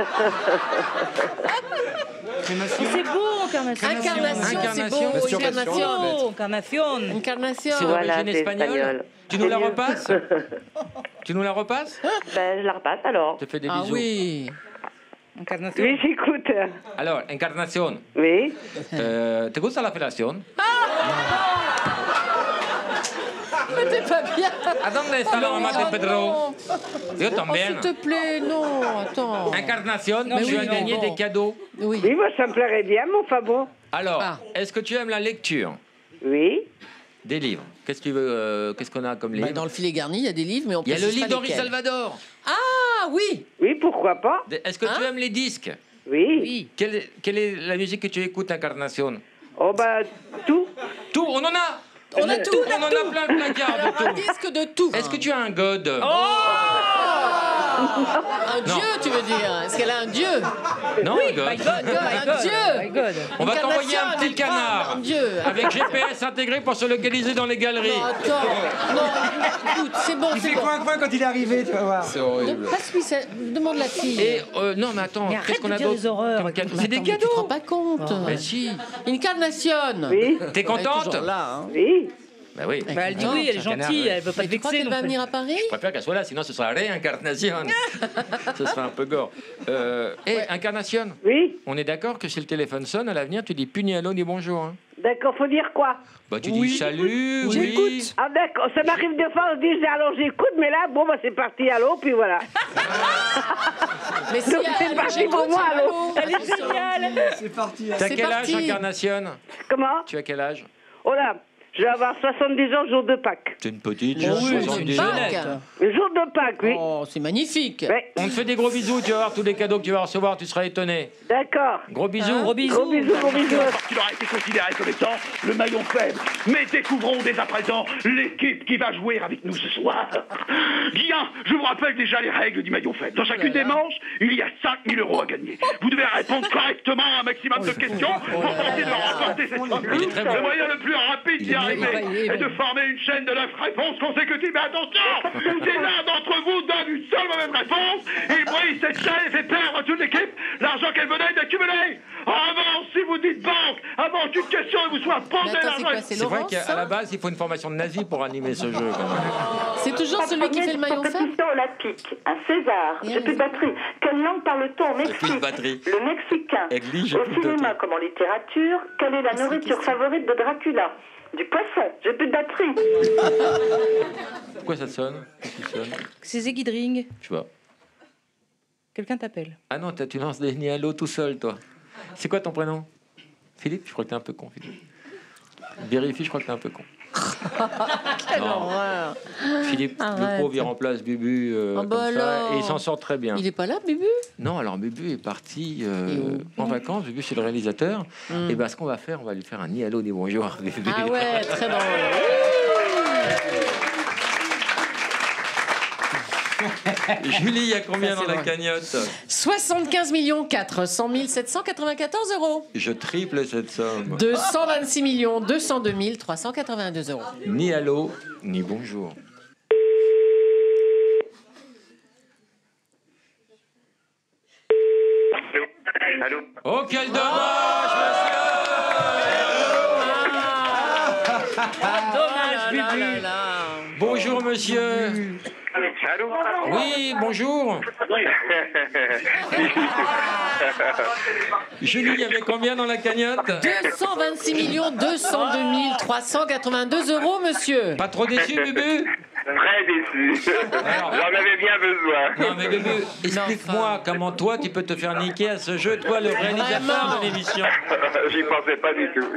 Oh, c'est beau, Encarnation. Incarnation, c'est Incarnation. beau. Incarnation. Oh, Encarnation. Incarnation. C'est Voilà, d'origine c'est espagnole. espagnol. Tu nous C'est la mieux. repasses? Tu nous la repasses? Ben, je la repasse alors. Je te fais des Ah bisous. oui. Encarnation. Oui, j'écoute. Alors, Encarnación, Oui. euh, ¿te gusta la felación? Mais t'es pas bien. ¿A dónde está la mamá de Pedro? Yo Oh, también. s'il te plaît, non, attends. Encarnación, Mais tu oui, as non, gagné bon. des cadeaux. Oui. Oui, moi, ça me plairait bien, mais enfin bon. Alors, Ah. est-ce que tu aimes la lecture? Oui. Des livres. Qu'est-ce que tu veux euh, Qu'est-ce qu'on a comme livre? Bah, dans le filet garni, il y a des livres, mais on Il y a le précise livre pas d'Henri lesquels. Salvador. Ah oui. Oui, pourquoi pas? De- Est-ce que tu Hein aimes les disques? Oui. Oui. quelle, est- quelle est la musique que tu écoutes, Encarnación? Oh, bah, tout. Tout, on en a. On a tout. On en a plein le placard de Alors un tout. disque de tout. Est-ce que tu as un god? Un dieu, tu veux dire? Est-ce qu'elle a un dieu? Non, un god. My God, my Un God, dieu. my God. On va t'envoyer un Incarnation, petit il prend canard un dieu. avec G P S intégré pour se localiser dans les galeries. Non, attends. Non, écoute, c'est bon, Il c'est fait bon. coin-coin quand il est arrivé, tu vas voir. C'est horrible. Passe-lui ça. Demande la fille. Et euh, non, mais attends, Mais qu'est-ce arrête qu'on de a dire d'autre des horreurs. comme cadeau? Mais C'est des attends, mais Tu te cadeaux. rends pas compte. Mais si. Incarnation. Oui. T'es Elle est contente? toujours là, hein. Oui. Bah oui. Bah, elle dit oui, elle est gentille, elle veut pas te Tu crois vexer. qu'elle va non plus. venir à Paris? Je préfère qu'elle soit là, sinon ce sera réincarnation. Ce serait un peu gore. Euh, et incarnation. Oui. On est d'accord que si le téléphone sonne, à l'avenir, tu dis plus ni allô ni bonjour. Hein. D'accord, faut dire quoi? Bah tu dis salut, oui. J'écoute. Ah d'accord, ça m'arrive des fois, on dit alors j'écoute, mais là, bon, bah c'est parti, allô, puis voilà. Mais si Donc elle- c'est elle- parti j'écoute, pour moi, c'est allô. allô. Elle est géniale. C'est parti. T'as C'est quel parti. âge, incarnation? Comment? Tu as quel âge? Oh là, je vais avoir soixante-dix ans, jour de Pâques. C'est une petite, Oh j'ai oui, c'est une soixante-dix ans. Pâques. Le jour de Pâques, oui. Oh, c'est magnifique. Ouais. On te fait des gros bisous, tu vas voir tous les cadeaux que tu vas recevoir, tu seras étonné. D'accord. Gros bisous. Gros bisous. Gros bisous, gros bisous. Parce qu'il aurait été considéré comme étant le maillon faible. Mais découvrons dès à présent l'équipe qui va jouer avec nous ce soir. Bien, je vous rappelle déjà les règles du maillon faible. Dans chacune des manches, il y a cinq mille euros à gagner. Vous devez répondre correctement à un maximum de questions pour tenter de remporter cette somme. Il est très bon. Le moyen le plus rapide d'y arriver est de former une chaîne de neuf réponses consécutives. Mais attention, si l'un d'entre vous donne une seule mauvaise réponse, il brise cette chaîne et fait perdre à toute l'équipe l'argent qu'elle venait d'accumuler. Avant, si vous dites banque, avant qu'une question ne vous soit posée, Mais attends, c'est l'argent quoi, est- c'est C'est vrai Laurence, qu'à ça la base, il faut une formation de nazi pour animer ce jeu. Quand même. C'est toujours celui qui fait le maillon faible? Compétition olympique, un César, Et j'ai plus de batterie. Quelle langue parle-t-on au plus de Mexique? batterie. Le mexicain. Egli, j'ai Au plus de cinéma batterie. comme en littérature, quelle est la c'est nourriture question. favorite de Dracula? Du poisson, j'ai plus de batterie. Pourquoi ça sonne? Qu'est-ce qui sonne? C'est Ziggy Dring. Je vois. Quelqu'un t'appelle. Ah non, t'as- tu lances des nids à l'eau tout seul, toi. C'est quoi ton prénom? Philippe? Je crois que t'es un peu con, Philippe. Vérifie, je crois que t'es un peu con. Quelle Non. horreur. Philippe, le Arrête. pauvre, il remplace Bubu euh, Ah comme bah ça, alors. et il s'en sort très bien. Il est pas là, Bubu? Non, alors Bubu est parti euh, en vacances. Bubu, c'est le réalisateur. Et ben, ce qu'on va faire, on va lui faire un ni allô ni bonjour à Bubu. Ah ouais, très drôle. Julie, il y a combien Ça, dans c'est la vrai. cagnotte? soixante-quinze millions quatre cent mille sept cent quatre-vingt-quatorze euros. Je triple cette somme. deux cent vingt-six millions deux cent deux mille trois cent quatre-vingt-deux euros. Ni allô, ni bonjour. Allô? Oh, quel dommage, Ah, Dommage, là, là, Bubu. là, là. Bonjour, monsieur. Allô? Oui, bonjour. Julie, il y avait combien dans la cagnotte? deux cent vingt-six millions deux cent deux mille trois cent quatre-vingt-deux euros, monsieur. Pas trop déçu, Bubu? Très déçu. J'en avais bien besoin. Non, mais Bubu, explique-moi comment toi, tu peux te faire niquer à ce jeu, toi, le réalisateur de l'émission. J'y pensais pas du tout.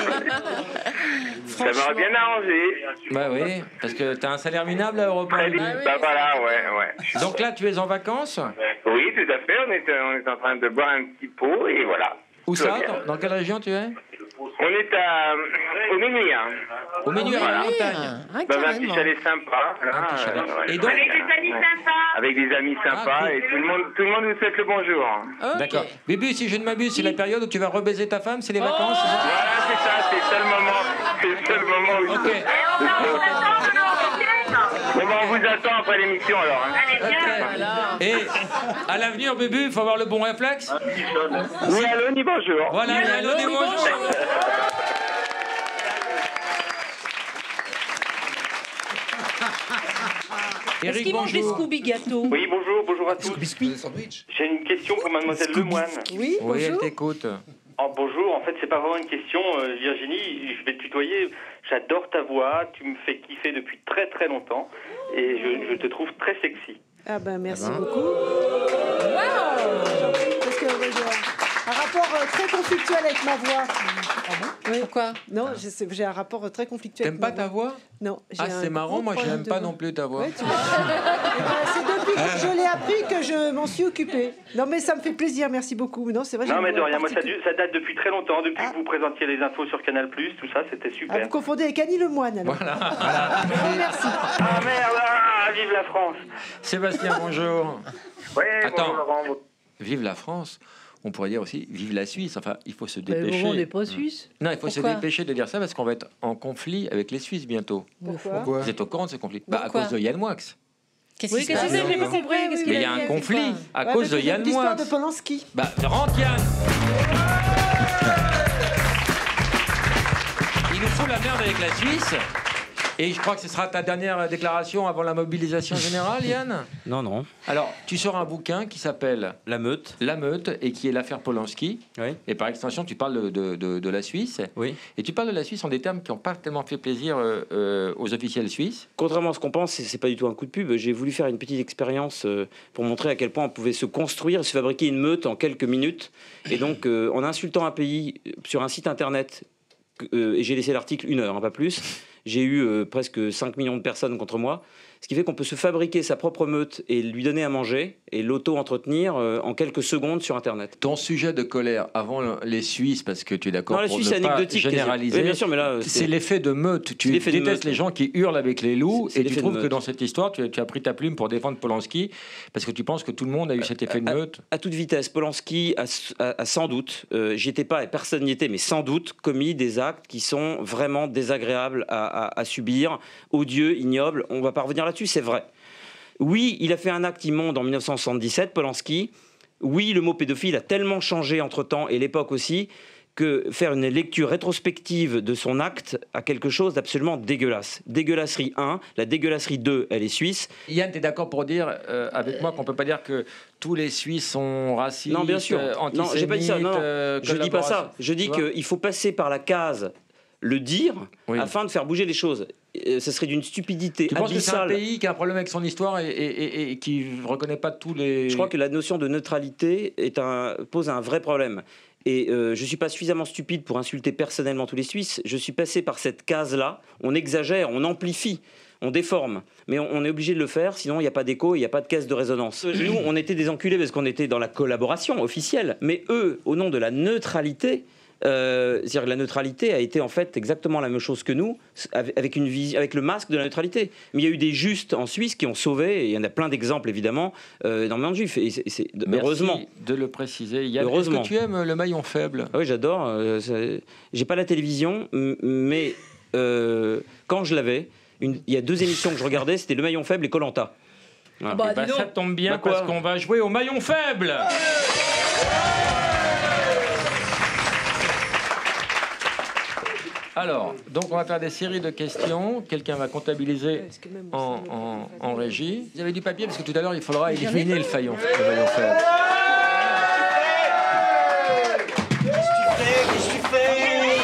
Ça m'aurait bien arrangé. Bah oui, parce que t'as un salaire minable à Europe un. Bah voilà, ouais, ouais. Donc là, tu es en vacances? Oui, tout à fait. On est, on est en train de boire un petit pot et voilà. Où Tout ça? va bien. Dans, dans quelle région tu es? On est à, au Ménuire. Au Ménuire, à la Oui, montagne. ah, Dans un petit carrément. chalet sympa. là, Un petit chalet. euh, ouais. Et donc- Avec des amis sympas. Avec des amis sympas Ah, cool. et tout le monde, tout le monde vous souhaite le bonjour. Ok. D'accord. Bubu, si je ne m'abuse, c'est la période où tu vas rebaiser ta femme, c'est les vacances? c'est ça? Voilà, c'est ça, c'est le seul moment, c'est le seul moment où. Ok. Bon, ben, on vous attend après l'émission alors. Hein. Et à l'avenir, Bubu, il faut avoir le bon réflexe. Ni allô, ni bonjour. Voilà, ni allô, ni bonjour. Est-ce Eric, qu'il mange des bonjour. Scooby gâteaux? Oui, bonjour, bonjour à tous. J'ai une question pour mademoiselle Lemoine. Oui, Oui, elle bonjour. t'écoute. Oh, bonjour, en fait, c'est pas vraiment une question, euh, Virginie, je vais te tutoyer. J'adore ta voix, tu me fais kiffer depuis très très longtemps et je, je te trouve très sexy. Ah ben merci Ah ben. beaucoup. Parce que euh, j'ai un rapport euh, très conflictuel avec ma voix. Oui. Pourquoi? Non, j'ai c'est- j'ai un rapport euh, très conflictuel. T'aimes avec pas ma ta voix? Non. j'ai Ah, un c'est marrant, gros moi, problème j'aime de pas voix. non plus ta voix. Ouais, tu vois. Eh ben, c'est depuis que je l'ai appris que je m'en suis occupée. Non, mais ça me fait plaisir, merci beaucoup. Non, c'est vrai. j'ai Non, une mais de voix rien, moi ça, particulière. du- ça date depuis très longtemps, depuis Ah. que vous présentiez les infos sur Canal plus, tout ça, c'était Ah, super. vous confondez avec Annie Lemoine, alors. Voilà. Merci. Ah merde, ah, vive la France. Sébastien, bonjour. Ouais, Attends. bonjour Laurent. Vive la France. On pourrait dire aussi vive la Suisse. Enfin, il faut se Mais dépêcher. bon, on n'est pas suisse. Non, il faut se Pourquoi dépêcher de dire ça parce qu'on va être en conflit avec les Suisses bientôt. Pourquoi Pourquoi? Vous êtes au courant de ce conflit? Bah, à Pourquoi cause de Yann Moix. Qu'est-ce Oui, qui se qu'est-ce que passe? c'est? J'ai pas compris. Qu'est-ce Mais qu'il il y a a un dit? conflit à Ouais, cause parce de qu'il y a Yann l'histoire Moix. de Polanski. Bah, rentre Yann. Il nous fout la merde avec la Suisse. Et je crois que ce sera ta dernière déclaration avant la mobilisation générale, Yann. Non, non. Alors, tu sors un bouquin qui s'appelle La Meute. La Meute, et qui est l'affaire Polanski. Oui. Et par extension, tu parles de, de, de la Suisse. Oui. Et tu parles de la Suisse en des termes qui n'ont pas tellement fait plaisir euh, euh, aux officiels suisses. Contrairement à ce qu'on pense, c'est c'est pas du tout un coup de pub. J'ai voulu faire une petite expérience euh, pour montrer à quel point on pouvait se construire et se fabriquer une meute en quelques minutes. Et donc, euh, en insultant un pays sur un site internet, euh, et j'ai laissé l'article une heure, hein, pas plus, j'ai eu euh, presque cinq millions de personnes contre moi. Ce qui fait qu'on peut se fabriquer sa propre meute et lui donner à manger et l'auto-entretenir euh, en quelques secondes sur Internet. Ton sujet de colère avant les Suisses, parce que tu es d'accord Non, la pour Suisse, ne c'est pas anecdotique, généraliser, oui, bien sûr, mais là, c'est- c'est l'effet de meute. Tu l'effet de détestes meute. les gens qui hurlent avec les loups, C'est et tu l'effet de trouves que meute. dans cette histoire, tu, tu as pris ta plume pour défendre Polanski, parce que tu penses que tout le monde a eu cet effet de à, meute. à toute vitesse, Polanski a, a- a sans doute, euh, j'y étais pas et personne n'y était, mais sans doute commis des actes qui sont vraiment désagréables à, à- à subir, odieux, ignobles. On va pas revenir là-dessus, c'est vrai. Oui, il a fait un acte immonde en mille neuf cent soixante-dix-sept, Polanski. Oui, le mot pédophile a tellement changé entre-temps, et l'époque aussi, que faire une lecture rétrospective de son acte a quelque chose d'absolument dégueulasse. Dégueulasserie un, la dégueulasserie deux, elle est suisse. Yann, tu es d'accord pour dire euh, avec moi qu'on peut pas dire que tous les Suisses sont racistes, Non, bien sûr. euh, Non, j'ai pas dit ça. Non, non. euh, je dis pas ça. Je dis Tu vois qu'il faut passer par la case le dire afin de faire bouger les choses. Euh, Ce serait d'une stupidité Tu penses que c'est un abyssale. pays qui a un problème avec son histoire et, et, et- et qui ne reconnaît pas tous les... Je crois que la notion de neutralité est un, pose un vrai problème. Et euh, je ne suis pas suffisamment stupide pour insulter personnellement tous les Suisses. Je suis passé par cette case-là. On exagère, on amplifie, on déforme. Mais on, on est obligé de le faire, sinon il n'y a pas d'écho, il n'y a pas de caisse de résonance. Nous, on était des enculés parce qu'on était dans la collaboration officielle. Mais eux, au nom de la neutralité... Euh, c'est-à-dire que la neutralité a été en fait exactement la même chose que nous, avec, une vis- avec le masque de la neutralité. Mais il y a eu des justes en Suisse qui ont sauvé, et il y en a plein d'exemples évidemment, euh, énormément de juifs. Et c'est- c'est- Merci heureusement. de le préciser. Yann, Heureusement. est-ce que tu aimes le maillon faible? Ah oui, j'adore. euh, c'est- J'ai pas la télévision, m- mais euh, quand je l'avais, une- il y a deux émissions que je regardais, c'était Le Maillon Faible et Koh-Lanta. Voilà. Eh ben, ça tombe bien Bah quoi parce qu'on va jouer au maillon faible. Alors, donc on va faire des séries de questions. Quelqu'un va comptabiliser en, en- en régie. Vous avez du papier parce que tout à l'heure il faudra éliminer le faillon. Le maillon faible. Qu'est-ce que tu fais?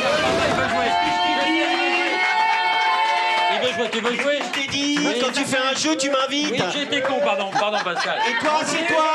Il veut jouer, tu veux jouer? Je t'ai dit, quand tu fais un jeu, tu m'invites. Oui, j'étais con, pardon, pardon Pascal. Et toi, c'est toi.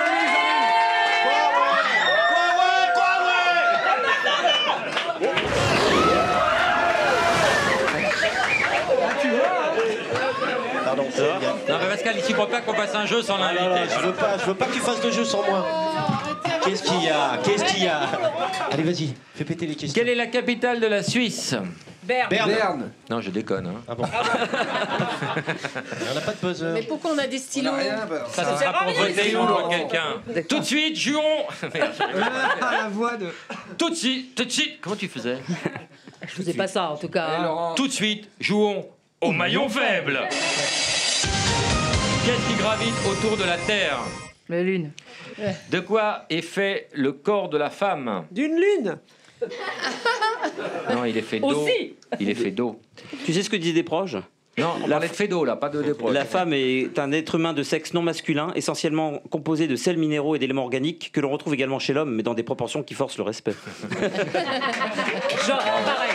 Pardon, ça va? Non mais Pascal, il supporte pas qu'on fasse un jeu sans Ah là l'inviter. là, je veux pas, je veux pas que tu fasses de jeu sans moi. Qu'est-ce qu'il y a? Qu'est-ce qu'il y a? Allez, vas-y, fais péter les questions. Quelle est la capitale de la Suisse? Berne. Berne. Non, je déconne. Hein. Ah bon? On n'a pas de buzzer. Mais pourquoi on a des stylos? Ça, ce sera pour voter contre quelqu'un. Tout de suite, jouons. La voix de. Tout de suite, tout de suite. Comment tu faisais? Je faisais pas ça en tout cas. hein. Tout de suite, jouons au maillon faible. Qu'est-ce qui gravite autour de la Terre? La lune. De quoi est fait le corps de la femme? D'une lune. Non, il est fait d'eau. Aussi. Il est fait d'eau. Tu sais ce que disaient des proches? Non, on parlait de fait d'eau là, pas de des proches. La femme est un être humain de sexe non masculin, essentiellement composé de sels minéraux et d'éléments organiques que l'on retrouve également chez l'homme, mais dans des proportions qui forcent le respect. Genre, pareil.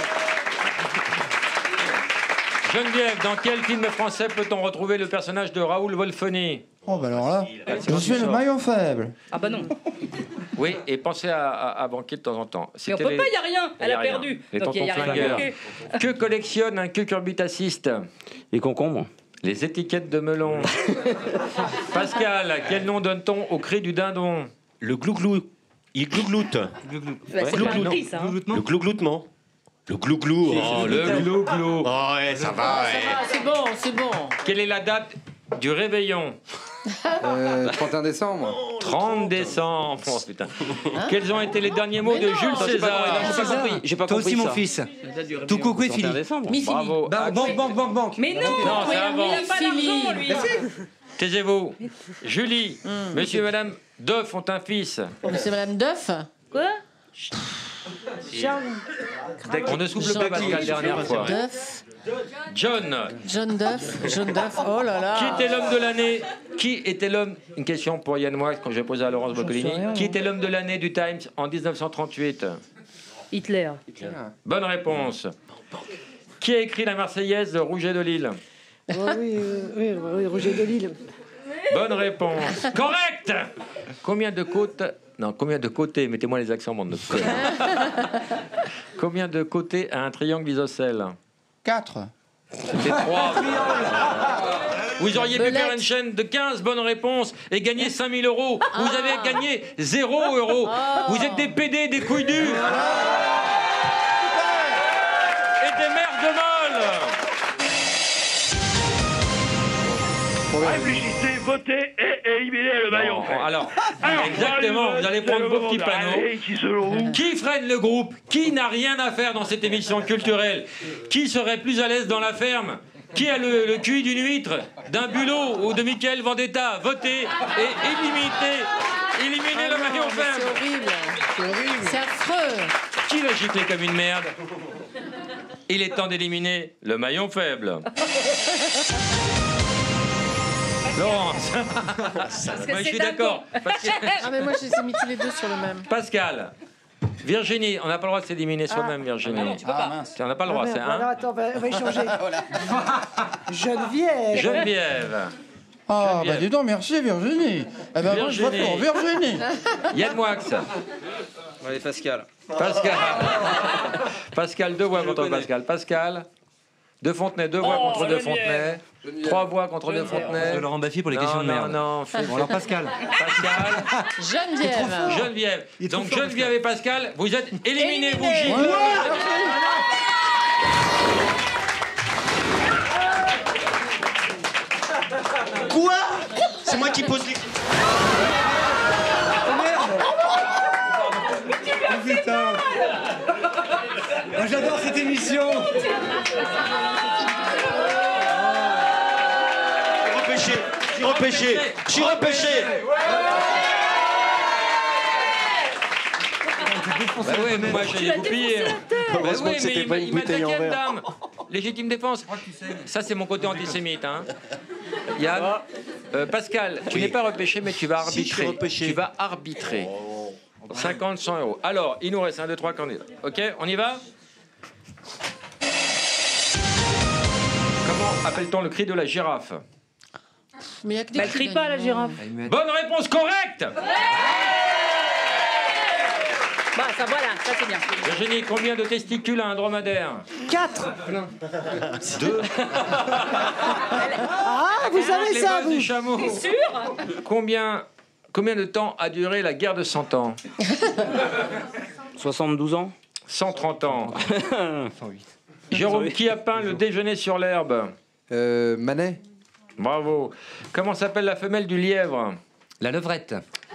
Geneviève, dans quel film français peut-on retrouver le personnage de Raoul Wolfoni? Oh, bah alors là, je suis le maillon faible. Ah bah non. Oui, et pensez à, à, à banquer de temps en temps. Mais on peut pas, il n'y a rien. Elle Y a a rien. perdu. Les Donc il n'y a tontons rien. flingueurs. Ok. Que collectionne un cucurbitaciste? Les concombres. Les étiquettes de melon. Pascal, quel nom donne-t-on au cri du dindon? Le glouglou. Il glougloute. Bah, c'est pas un cri, ça. hein. Le glougloutement. Le glouglou. Oh, Le glou-glou. Oh, ouais, ça va, ouais. Ah, c'est bon, c'est bon. Quelle est la date du réveillon? Euh, trente et un décembre. trente décembre. Oh, putain. Quels ont été les derniers mots de Jules Attends, j'ai pas César? compris, j'ai pas compris, j'ai pas Toi compris aussi, mon ça. fils. Tout coucou et trente et un Philippe. décembre. Mi-fini. Bravo. Banque, banque, banque, banque, banque. Mais non, Non, mais c'est il a avant. pas d'argent, lui. Taisez-vous. Julie, monsieur et madame Duff ont un fils. Oh, mais c'est Madame Duff. Quoi? Charles. On ne souffle pas Pascal, dernière fois. Duff. John. John Duff. John Duff. Oh là là. Qui était l'homme de l'année Qui était l'homme Une question pour Yann Moix, quand j'ai posé à Laurence Boccolini. rien, Qui moi. était l'homme de l'année du Times en dix-neuf cent trente-huit? Hitler. Bonne réponse. Qui a écrit la Marseillaise de Rouget de Lille? Oh, oui, euh, oui, oui, Roger de Lille. Bonne réponse. Correct. Combien de côtes Non, combien de côtés Mettez-moi les accents, bande de connards. Combien de côtés a un triangle isocèle? Quatre. C'était trois. Vous auriez pu faire une chaîne de quinze bonnes réponses et gagner cinq mille euros. Vous avez gagné zéro euro. Vous êtes des P D, des couilles dures. Et des merdes molles. Réfléchissez, votez et éliminez le maillon Bon, faible. alors, exactement, vous allez prendre vos petits panneaux. Qui, selon vous, Qui freine le groupe? Qui n'a rien à faire dans cette émission culturelle? Qui serait plus à l'aise dans la ferme? Qui a le, le Q I d'une huître, d'un bulot ou de Michael Vendetta? Votez et éliminez, éliminez le maillon faible. C'est horrible. C'est horrible. C'est affreux. Qui va gicler comme une merde? Il est temps d'éliminer le maillon faible. Laurence. que Moi, je c'est suis un d'accord. Parce que- Ah mais moi je les ai mis tous les deux sur le même. Pascal. Virginie, on n'a pas le droit de s'éliminer soi-même, Virginie. Ah non, tu peux pas. On n'a pas le droit, Ah, c'est merde, un. voilà, attends, on va, on va échanger. Geneviève. Geneviève. Ah, bah dis donc, merci Virginie. Eh ben, moi, je vote pour Virginie. Yann Moix. Allez, Pascal. Pascal. Pascal, deux voix contre Pascal. Pascal. De Fontenay, deux voix Oh, contre De Geneviève. Fontenay. Trois voix contre De Fontenay. De Laurent Baffy pour les Non, questions de non, merde. non, fais- Bon, alors Pascal. Pascal. Geneviève. Geneviève. Il est trop Donc fort, Geneviève et Pascal, vous êtes éliminés, vous Éliminés. giclez. Quoi? C'est moi qui pose les... Oh putain. Moi, j'adore cette émission. Repêché, je suis repêché, je suis repêché. Bah oui, mais moi j'ai dégoupillé. Bah Heureusement oui, que c'était mais pas il, une il m'a bouteille en attaqué, verre. dame. Légitime défense. Ça, c'est mon côté antisémite. Hein. Yann, euh, Pascal, tu Oui. n'es pas repêché, mais tu vas Si, je suis arbitrer. repêché. Tu vas arbitrer. cinquante, cent euros. Alors, il nous reste un, deux, trois candidats. Ok, on y va? Comment appelle-t-on le cri de la girafe? Mais il y a que des Bah, elle cris crie pas, la d'animaux. girafe. Bonne réponse correcte. Bah, ça, voilà, ça c'est bien. Virginie, combien de testicules a un dromadaire? Quatre. Deux. Ah, vous savez Les ça, bosses vous. du chameau. T'es sûr? Combien, combien de temps a duré la guerre de cent ans? soixante-douze ans. cent trente ans. Jérôme, qui a peint le déjeuner sur l'herbe? Euh, Manet. Bravo. Comment s'appelle la femelle du lièvre? La levrette.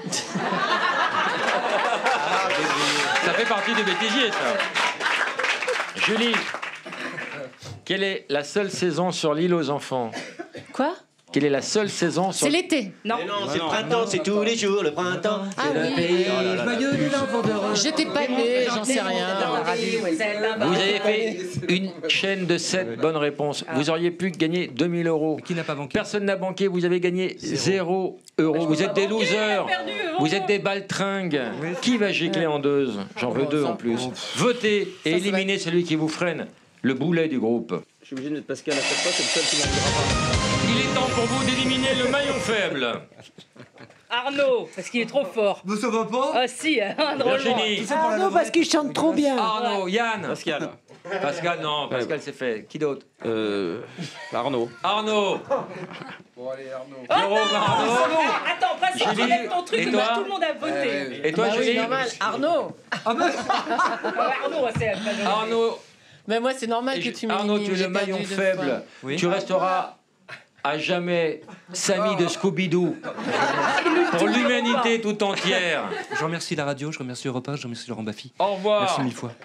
Ça fait partie du bêtisier, ça. Julie, quelle est la seule saison sur l'île aux enfants? Quoi? Quelle est la seule saison sur... C'est l'été. Non. Mais non, c'est le printemps, c'est tous les jours le printemps. Ah c'est le oui. pays. Oh là là. Joyeux l'enfant d'heureux. J'étais pas née, j'en sais rien. Vous avez fait une chaîne de sept bonnes réponses. Vous auriez pu gagner deux mille euros. Qui n'a pas banqué? Personne n'a banqué, vous avez gagné zéro euro. Vous êtes des losers. Vous êtes des baltringues. Qui va gicler en deux? J'en veux deux en plus. Votez et éliminez celui qui vous freine. Le boulet du groupe. Je suis obligé de mettre Pascal à chaque fois, c'est le seul qui m'arrivera pas. Il est temps pour vous d'éliminer le maillon faible. Arnaud, parce qu'il est trop fort. Mais ça va pas? Ah si, hein, drôlement. Virginie. Arnaud, parce qu'il chante trop bien. Arnaud, Yann. Pascal. Pascal, non, Pascal c'est fait. Qui d'autre? Euh, Arnaud. Arnaud. Bon, allez, Arnaud. Jérôme, Arnaud. Attends, passe, Julie, enlève ton truc, et tout toi le monde a voté. Et toi, Bah oui, Julie? normal. Arnaud. Ah, Arnaud, c'est la majorité. Arnaud, Mais moi, c'est normal que tu Arnaud, m'élimines. tu es j'ai le maillon perdu deux faible. fois. Oui. Tu resteras à jamais Samy de Scooby-Doo. Pour l'humanité tout entière. Je remercie la radio, je remercie Europe un, je remercie Laurent Baffy. Au revoir. Merci mille fois.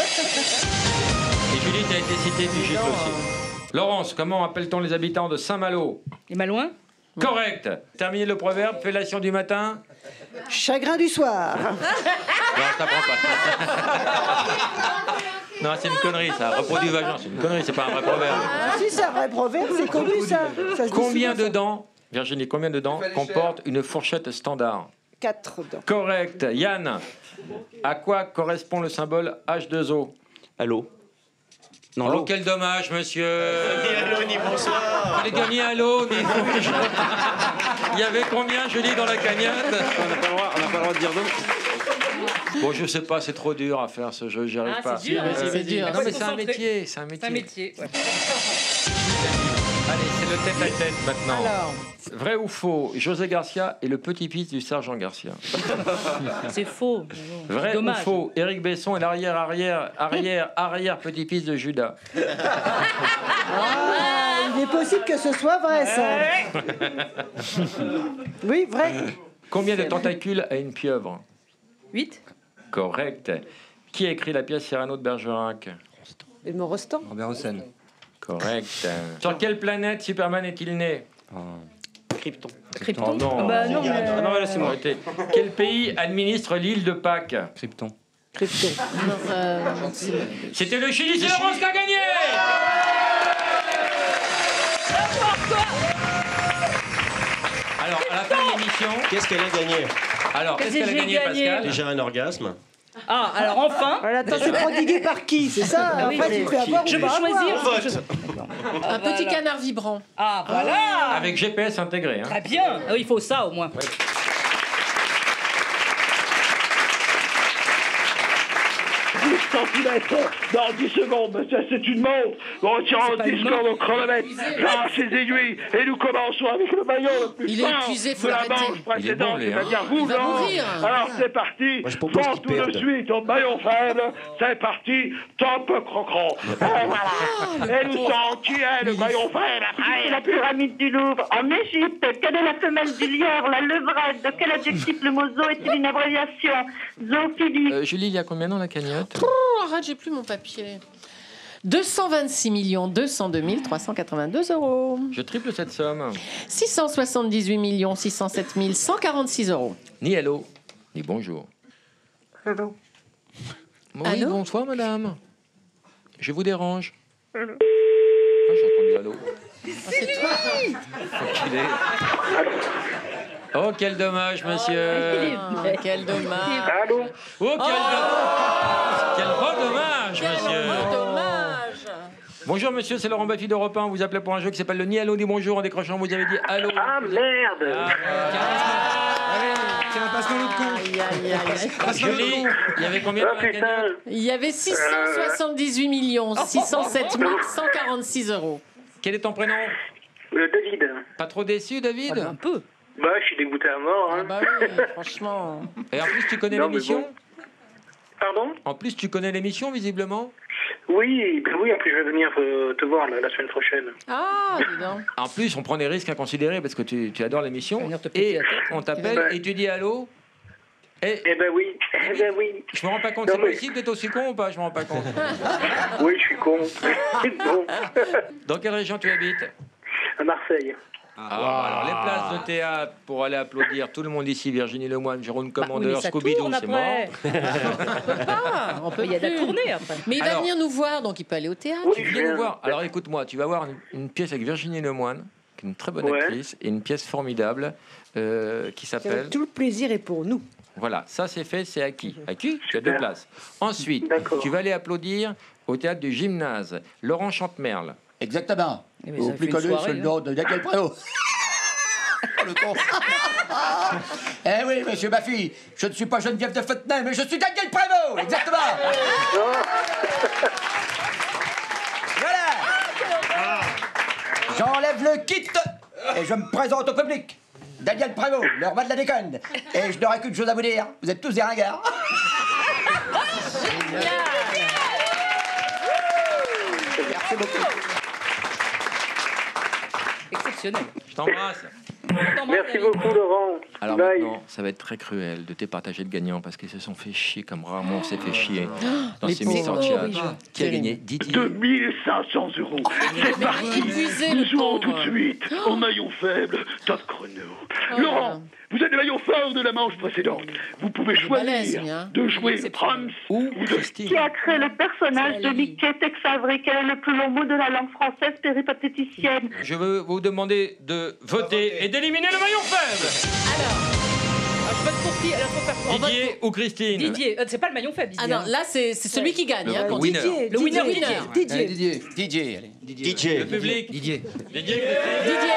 Et Julie, tu as été citée, tu gicles aussi. Laurence, comment appelle-t-on les habitants de Saint-Malo? Les Malouins? Correct. Terminez le proverbe, fellation du matin. Chagrin du soir. Non, je t'apprends pas. Non, c'est une connerie, ça. Reproduit vagin, c'est une connerie, c'est pas un vrai proverbe. Ah, si, c'est un vrai proverbe, c'est connu ça. Ça se dit Combien souvent, de ça. dents, Virginie, combien de dents comporte une fourchette standard? Quatre dents. Correct. Yann, à quoi correspond le symbole H deux O? À l'eau. Non, Oh, l'eau. quel dommage, monsieur. Ni allô, ni bonsoir. Fallait dire ni allô, ni... Il y avait combien, Julie, dans la cagnotte? On n'a pas le droit, on n'a pas le droit de dire non. Bon, je sais pas, c'est trop dur à faire ce jeu, j'y arrive Ah, pas. c'est dur, hein, Euh, c'est dur. Non, Faut mais se c'est un concentrer. métier, c'est un métier. C'est un métier, ouais. Allez, c'est le tête-à-tête maintenant. Alors. Vrai ou faux, José Garcia est le petit-fils du sergent Garcia. C'est faux. Vrai Dommage. ou faux, Éric Besson est l'arrière, arrière, arrière, arrière petit-fils de Judas. Ah, il est possible que ce soit vrai, ça. Oui, vrai. Combien de tentacules a une pieuvre? huit. Correct. Qui a écrit la pièce Cyrano de Bergerac? Edmond Rostand. Robert Hossein. Correct. Sur quelle planète Superman est-il né? Krypton. Krypton. Oh non. Ah bah non, mais- Ah non, là, c'est moi. Arrêtez. Quel pays administre l'île de Pâques? Krypton. Krypton. C'était le Chili, c'est Laurence qui a gagné. Alors, à la fin de l'émission... Qu'est-ce qu'elle a gagné? Alors, qu'est-ce qu'elle a J'ai gagné, gagné. Pascal? Déjà un orgasme. Ah, alors enfin. Voilà, attends, c'est prodigué par qui? C'est ça? Ah oui, Après, mais- tu peux avoir Je ou peux pas choisir. avoir. Vote. Un petit canard vibrant. Ah, voilà. Avec G P S intégré. Hein. Très bien. Ah oui, il faut ça au moins. dix centimètres dans dix secondes, mais ça c'est une montre. Nous retirons dix secondes au chronomètre grâce à ses aiguilles et nous commençons avec le maillot le plus Il est fort épuisé, faut de la l'arrêter. manche Il est bon, précédente, lui, hein. c'est-à-dire vous, Il va Laurent. mourir. Alors c'est parti, Moi, je propose prends qu'il tout de perde. suite au maillon faible, c'est parti, top crocron. Et voilà. Et nous savons qui est le maillon faible après. La pyramide du Louvre en Égypte. Quelle est la femelle du lièvre, la levrette? De quel adjectif le mot zoo est-il une abréviation? Zoophilie. Euh, Julie, il y a combien dans la cagnotte? Oh, arrête, j'ai plus mon papier. deux cent vingt-six millions deux cent deux mille trois cent quatre-vingt-deux euros. Je triple cette somme. six cent soixante-dix-huit millions six cent sept mille cent quarante-six euros. Ni hello, ni bonjour. Hello. Oui, Allô bonsoir, madame. Je vous dérange. Ah, j'ai entendu allô. C'est toi. Faut qu'il est. Oh, quel dommage, monsieur. Ah, quel dommage. Allô? Oh, quel dommage. Quel beau dommage, monsieur. Dommage. Bonjour, monsieur, c'est Laurent Baffy d'Europe un. On vous appelait pour un jeu qui s'appelle le Ni allô, ni bonjour. En décrochant, vous avez dit allô. Ah merde. Allez, tiens, passe-moi l'autre con. Aïe, aïe, aïe. Passe-moi l'autre Julie, con. il y avait combien dans la cagnotte? Il y avait six cent soixante-dix-huit millions six cent sept mille cent quarante-six euros. Quel est ton prénom? Euh, David. Pas trop déçu, David? Un peu. Bah, je suis dégoûté à mort. Ah Hein. bah oui, franchement. Et en plus, tu connais Non, mais l'émission? bon. Pardon? En plus, tu connais l'émission, visiblement? Oui, ben oui, en plus je vais venir euh, te voir là, la semaine prochaine. Ah, dis donc. En plus, on prend des risques inconsidérés parce que tu, tu adores l'émission. venir te péter Et la tête. on t'appelle Ouais. et tu dis allô. Et Eh ben oui, eh ben oui. je me rends pas compte, Non, c'est mais- possible d'être aussi con ou pas? Je me rends pas compte. Oui, je suis con. Bon, Dans quelle région tu habites? à Marseille. Ah, alors les places de théâtre pour aller applaudir tout le monde ici, Virginie Lemoine, Jérôme Bah, oui, Commandeur, mais ça Scooby-Doo, tourne c'est mort. après. Ah, on peut Il y a de la plus. tournée après. Mais il va Alors- venir nous voir, donc il peut aller au théâtre. Oui, Tu je viens nous viens. voir. Alors écoute-moi, tu vas voir une, une pièce avec Virginie Lemoine, qui est une très bonne Ouais. actrice, et une pièce formidable euh, qui s'appelle... Tout le plaisir est pour nous. Voilà, ça c'est fait, c'est acquis. Acquis, tu as deux places. Ensuite, D'accord. tu vas aller applaudir au théâtre du Gymnase, Laurent Chantemerle. Exactement. Eh ben, Au ça plus fait une connu soirée, sous le hein. nom de Daniel Prévost. Le con. Eh oui, monsieur Baffy, je ne suis pas Geneviève de Fontenay, mais je suis Daniel Prévost. Exactement. Voilà. J'enlève le kit et je me présente au public. Daniel Prévost, le roi de la déconne. Et je n'aurai qu'une chose à vous dire, vous êtes tous des ringards. Merci beaucoup. Exceptionnel. Je t'embrasse. Merci beaucoup, Laurent. Alors Bye. maintenant, ça va être très cruel de départager le gagnant parce qu'ils se sont fait chier comme rarement on s'est fait chier dans Mais ces Miss pauvres. Orchiat. Horrible. Qui a gagné Didier. deux mille cinq cents euros. C'est parti. épuisé, Nous le jouons pauvre. tout de suite en maillon faible, top chrono. Oh là Laurent, là. vous êtes le maillon fort de la manche précédente. Vous pouvez balèze, choisir lui, hein. de jouer Brahms Ou ou de... Christine. Qui a créé le personnage de Mickey Tex Avery? Quel est le plus long mot de la langue française péripatéticienne? Je veux vous demander de voter et d'éliminer le maillon faible. Alors, je vote pour qui? Alors, faut faire quoi? Didier ou Christine. Didier. Euh, c'est pas le maillon faible, Ah Didier. non, là, c'est c'est celui qui gagne. Le hein, quand winner. Didier, Le winner, Didier, winner. Didier. Allez, Didier. Didier, allez. Didier. Le public. Didier. Didier, Christine. Didier.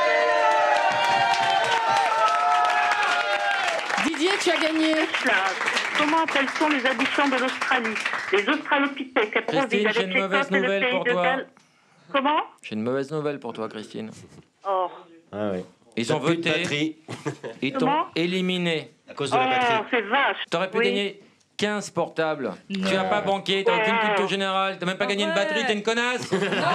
Didier, tu as gagné. Comment appelle-t-on les habitants de l'Australie? Les Australopithèques. Elles Christine, produisent j'ai avec une les mauvaise peuples le nouvelle pays pour de toi. Gal- Comment? J'ai une mauvaise nouvelle pour toi, Christine. Oh. Ah oui. Ils ont T'as plus de voté. batterie. Ils t'ont Comment éliminé. À cause de la batterie. Oh, c'est vache. T'aurais pu Oui. gagner quinze portables. Tu n'as pas banqué, t'as aucune culture générale, t'as même pas gagné une batterie, t'es une connasse.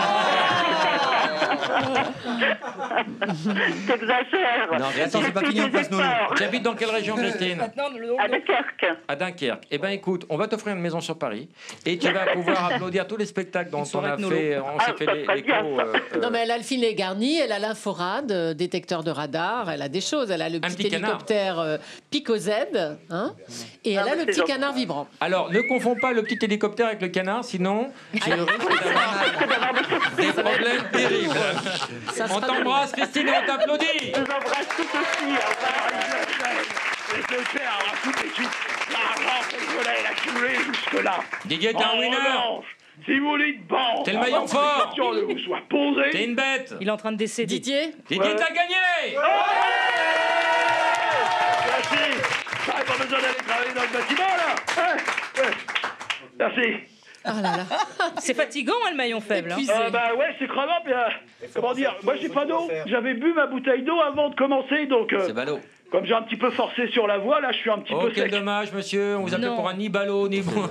T'exagères. Non, Attends, c'est pas fini, on passe nos noms. Tu habites dans quelle région, Christine? Maintenant, le À Dunkerque. À Dunkerque. Eh ben écoute, on va t'offrir une maison sur Paris et tu vas pouvoir applaudir tous les spectacles dont sont on a avec nos fait, lots. on s'est Ah, fait ça les- serait l'écho. bien, ça. euh, euh, Non, mais elle a le filet garni, elle a l'inforade, euh, détecteur de radar, elle a des choses. Elle a le petit, petit canard. hélicoptère euh, Pico Z, hein, et Ah, elle a mais le c'est petit gentil. canard vibrant. Alors, ne confonds pas le petit hélicoptère avec le canard, sinon tu le risques d'avoir des problèmes terribles. Ça On sera t'embrasse, Christine, et on t'applaudit. Je vous embrasse tous aussi. Au revoir. Et ce père aura toute l'équipe. L'argent que je voulais l'accumuler jusque-là. Didier, t'es un En winner. revanche, si vous dites bon, T'es le maillon avant que fort. la question ne vous soit posée, T'es une bête. Il est en train de décéder. Didier, Didier, Ouais. t'as gagné. merci. J'aurais pas besoin d'aller travailler dans le bâtiment, là. Ouais, ouais. Merci. oh là là. C'est fatigant, hein, le maillon faible. hein. Épuisé. Euh, bah ouais, c'est crevant, puis euh, comment dire, moi j'ai pas d'eau, j'avais bu ma bouteille d'eau avant de commencer, donc euh, C'est ballot. comme j'ai un petit peu forcé sur la voie, là je suis un petit Oh, peu quel sec. dommage, monsieur. On vous appelait Non. pour un ni ballot, ni bon.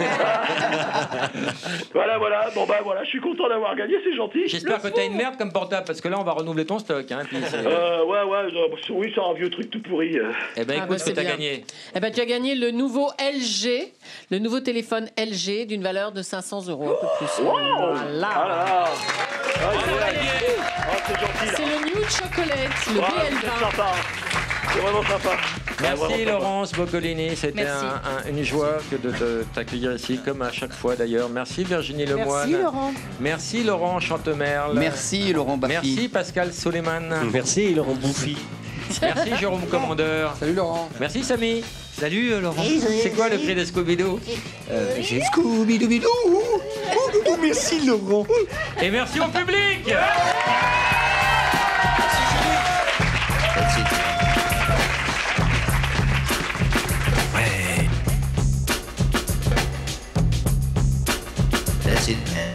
Voilà, voilà, bon bah voilà, je suis content d'avoir gagné, c'est gentil. J'espère que t'as une merde comme portable, parce que là, on va renouveler ton stock. Hein, puis c'est- Euh, ouais, ouais, euh, oui, c'est un vieux truc tout pourri. euh. Eh ben, Ah, écoute bah, ce que c'est t'as bien. gagné. Eh ben, tu as gagné le nouveau L G, le nouveau téléphone L G d'une valeur de cinq cents euros, un peu plus. Wow. Voilà. Ah là là. Ah, génial. Oh, c'est gentil là. C'est le New Chocolate, le Ouais, B L c'est vingt. sympa. C'est vraiment sympa. Merci vraiment sympa. Laurence Boccolini, c'était Merci. un- un- une joie que de te- t'accueillir ici, comme à chaque fois d'ailleurs. Merci Virginie Lemoine. Merci Laurent. Merci Laurent Chantemerle. Merci Laurent Baffy. Merci Pascal Soleiman. Merci Laurent Bouffi. Merci Jérôme Commandeur. Salut Laurent. Merci Samy. Salut euh, Laurent. C'est quoi le prix des Scooby-Doo? Euh, J'ai Scooby-Doo. Merci Laurent. Et merci au public. Ouais. That's it, man.